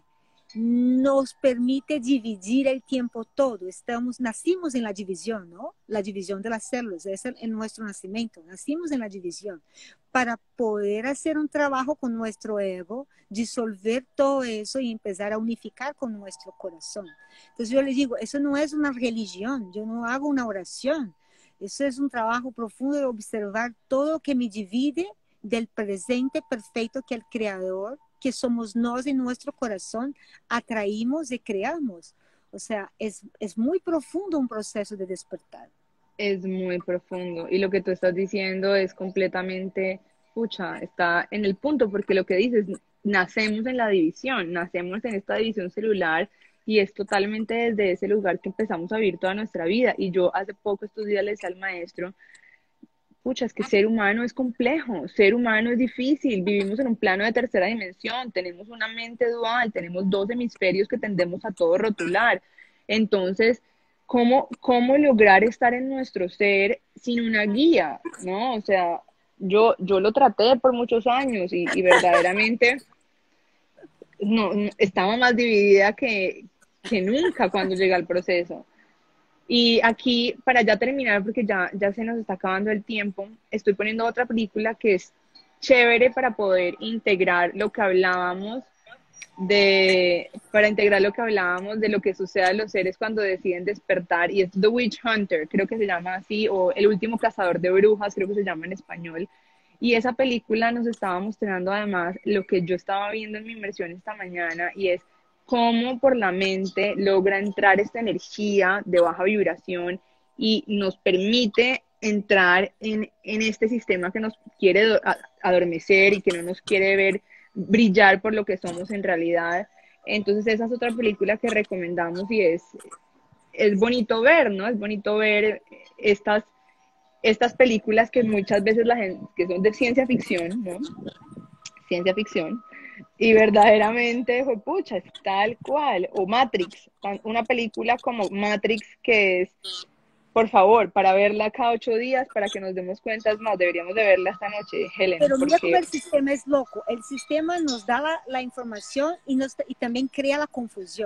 nos permite dividir el tiempo todo. Nacimos en la división, ¿no? La división de las células, es en nuestro nacimiento. Nacimos en la división para poder hacer un trabajo con nuestro ego, disolver todo eso y empezar a unificar con nuestro corazón. Entonces yo les digo, eso no es una religión, yo no hago una oración. Eso es un trabajo profundo de observar todo lo que me divide del presente perfecto que el creador, que somos nos en nuestro corazón, atraímos y creamos. O sea, es muy profundo un proceso de despertar. Es muy profundo y lo que tú estás diciendo es completamente, pucha, está en el punto porque lo que dices, nacemos en la división, nacemos en esta división celular y es totalmente desde ese lugar que empezamos a vivir toda nuestra vida. Y yo hace poco estos días le decía al maestro, pucha, es que ser humano es complejo, ser humano es difícil, vivimos en un plano de tercera dimensión, tenemos una mente dual, tenemos dos hemisferios que tendemos a todo rotular. Entonces, ¿cómo lograr estar en nuestro ser sin una guía? ¿No? O sea, yo lo traté por muchos años y verdaderamente no, estaba más dividida que nunca cuando llegué al proceso. Y aquí, para ya terminar, porque ya se nos está acabando el tiempo, estoy poniendo otra película que es chévere para poder integrar lo que hablábamos para integrar lo que hablábamos de lo que sucede a los seres cuando deciden despertar, y es The Witch Hunter, creo que se llama así, o El último cazador de brujas, creo que se llama en español. Y esa película nos estaba mostrando además lo que yo estaba viendo en mi inmersión esta mañana, y es cómo por la mente logra entrar esta energía de baja vibración y nos permite entrar en este sistema que nos quiere adormecer y que no nos quiere ver brillar por lo que somos en realidad. Entonces esa es otra película que recomendamos y es bonito ver, ¿no? Es bonito ver estas películas que muchas veces la gente, que son de ciencia ficción, ¿no? Ciencia ficción, y verdaderamente fue pucha, es tal cual, o Matrix, una película como Matrix que es, por favor, para verla cada 8 días, para que nos demos cuenta, es más, deberíamos de verla esta noche, Helen, Pero mira cómo porque el sistema es loco. El sistema nos da la información y también crea la confusión.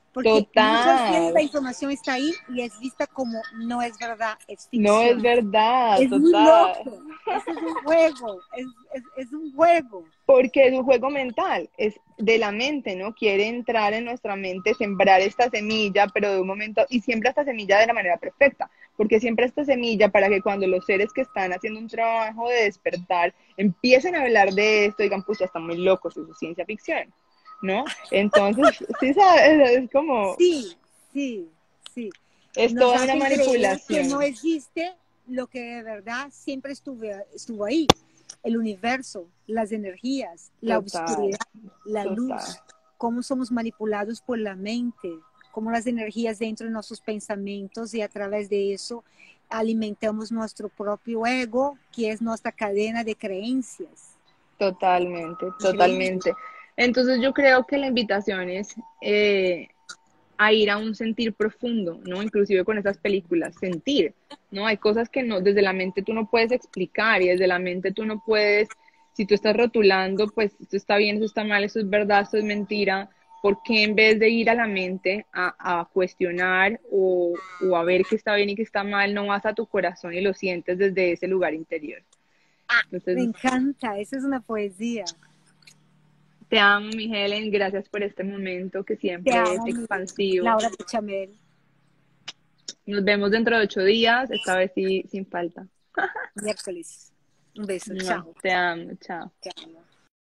Porque muchas veces Total, la información está ahí y es vista como no es verdad, es no es ficción. verdad, Es muy total. loco. Ese es un juego, es un juego. Porque es un juego mental, es de la mente, ¿no? Quiere entrar en nuestra mente, sembrar esta semilla, pero de un momento, y siembra esta semilla de la manera perfecta, porque siembra esta semilla para que cuando los seres que están haciendo un trabajo de despertar empiecen a hablar de esto, digan, pues ya están muy locos, eso es ciencia ficción, ¿no? Entonces, sí, sabes, es como, Sí, sí, sí. es Nos toda una hacen creer que no manipulación, existe lo que de verdad siempre estuvo ahí. El universo, las energías, la total, oscuridad, la total. luz, cómo somos manipulados por la mente, cómo las energías dentro de nuestros pensamientos y a través de eso alimentamos nuestro propio ego, que es nuestra cadena de creencias. Totalmente, Increíble. totalmente. Entonces yo creo que la invitación es a ir a un sentir profundo, ¿no? Inclusive con esas películas, sentir, ¿no? Hay cosas que no, desde la mente tú no puedes explicar y desde la mente tú no puedes, si tú estás rotulando, pues esto está bien, esto está mal, esto es verdad, esto es mentira, ¿por qué en vez de ir a la mente a cuestionar o a ver qué está bien y qué está mal, no vas a tu corazón y lo sientes desde ese lugar interior? Me Entonces, encanta, esa es una poesía. te amo, mi Helen, gracias por este momento que Te siempre es amo, expansivo. Laura Bechamel. Nos vemos dentro de 8 días, esta vez sí, sin falta. Miércoles. Un beso, Mua, chao. te amo, chao. Te amo.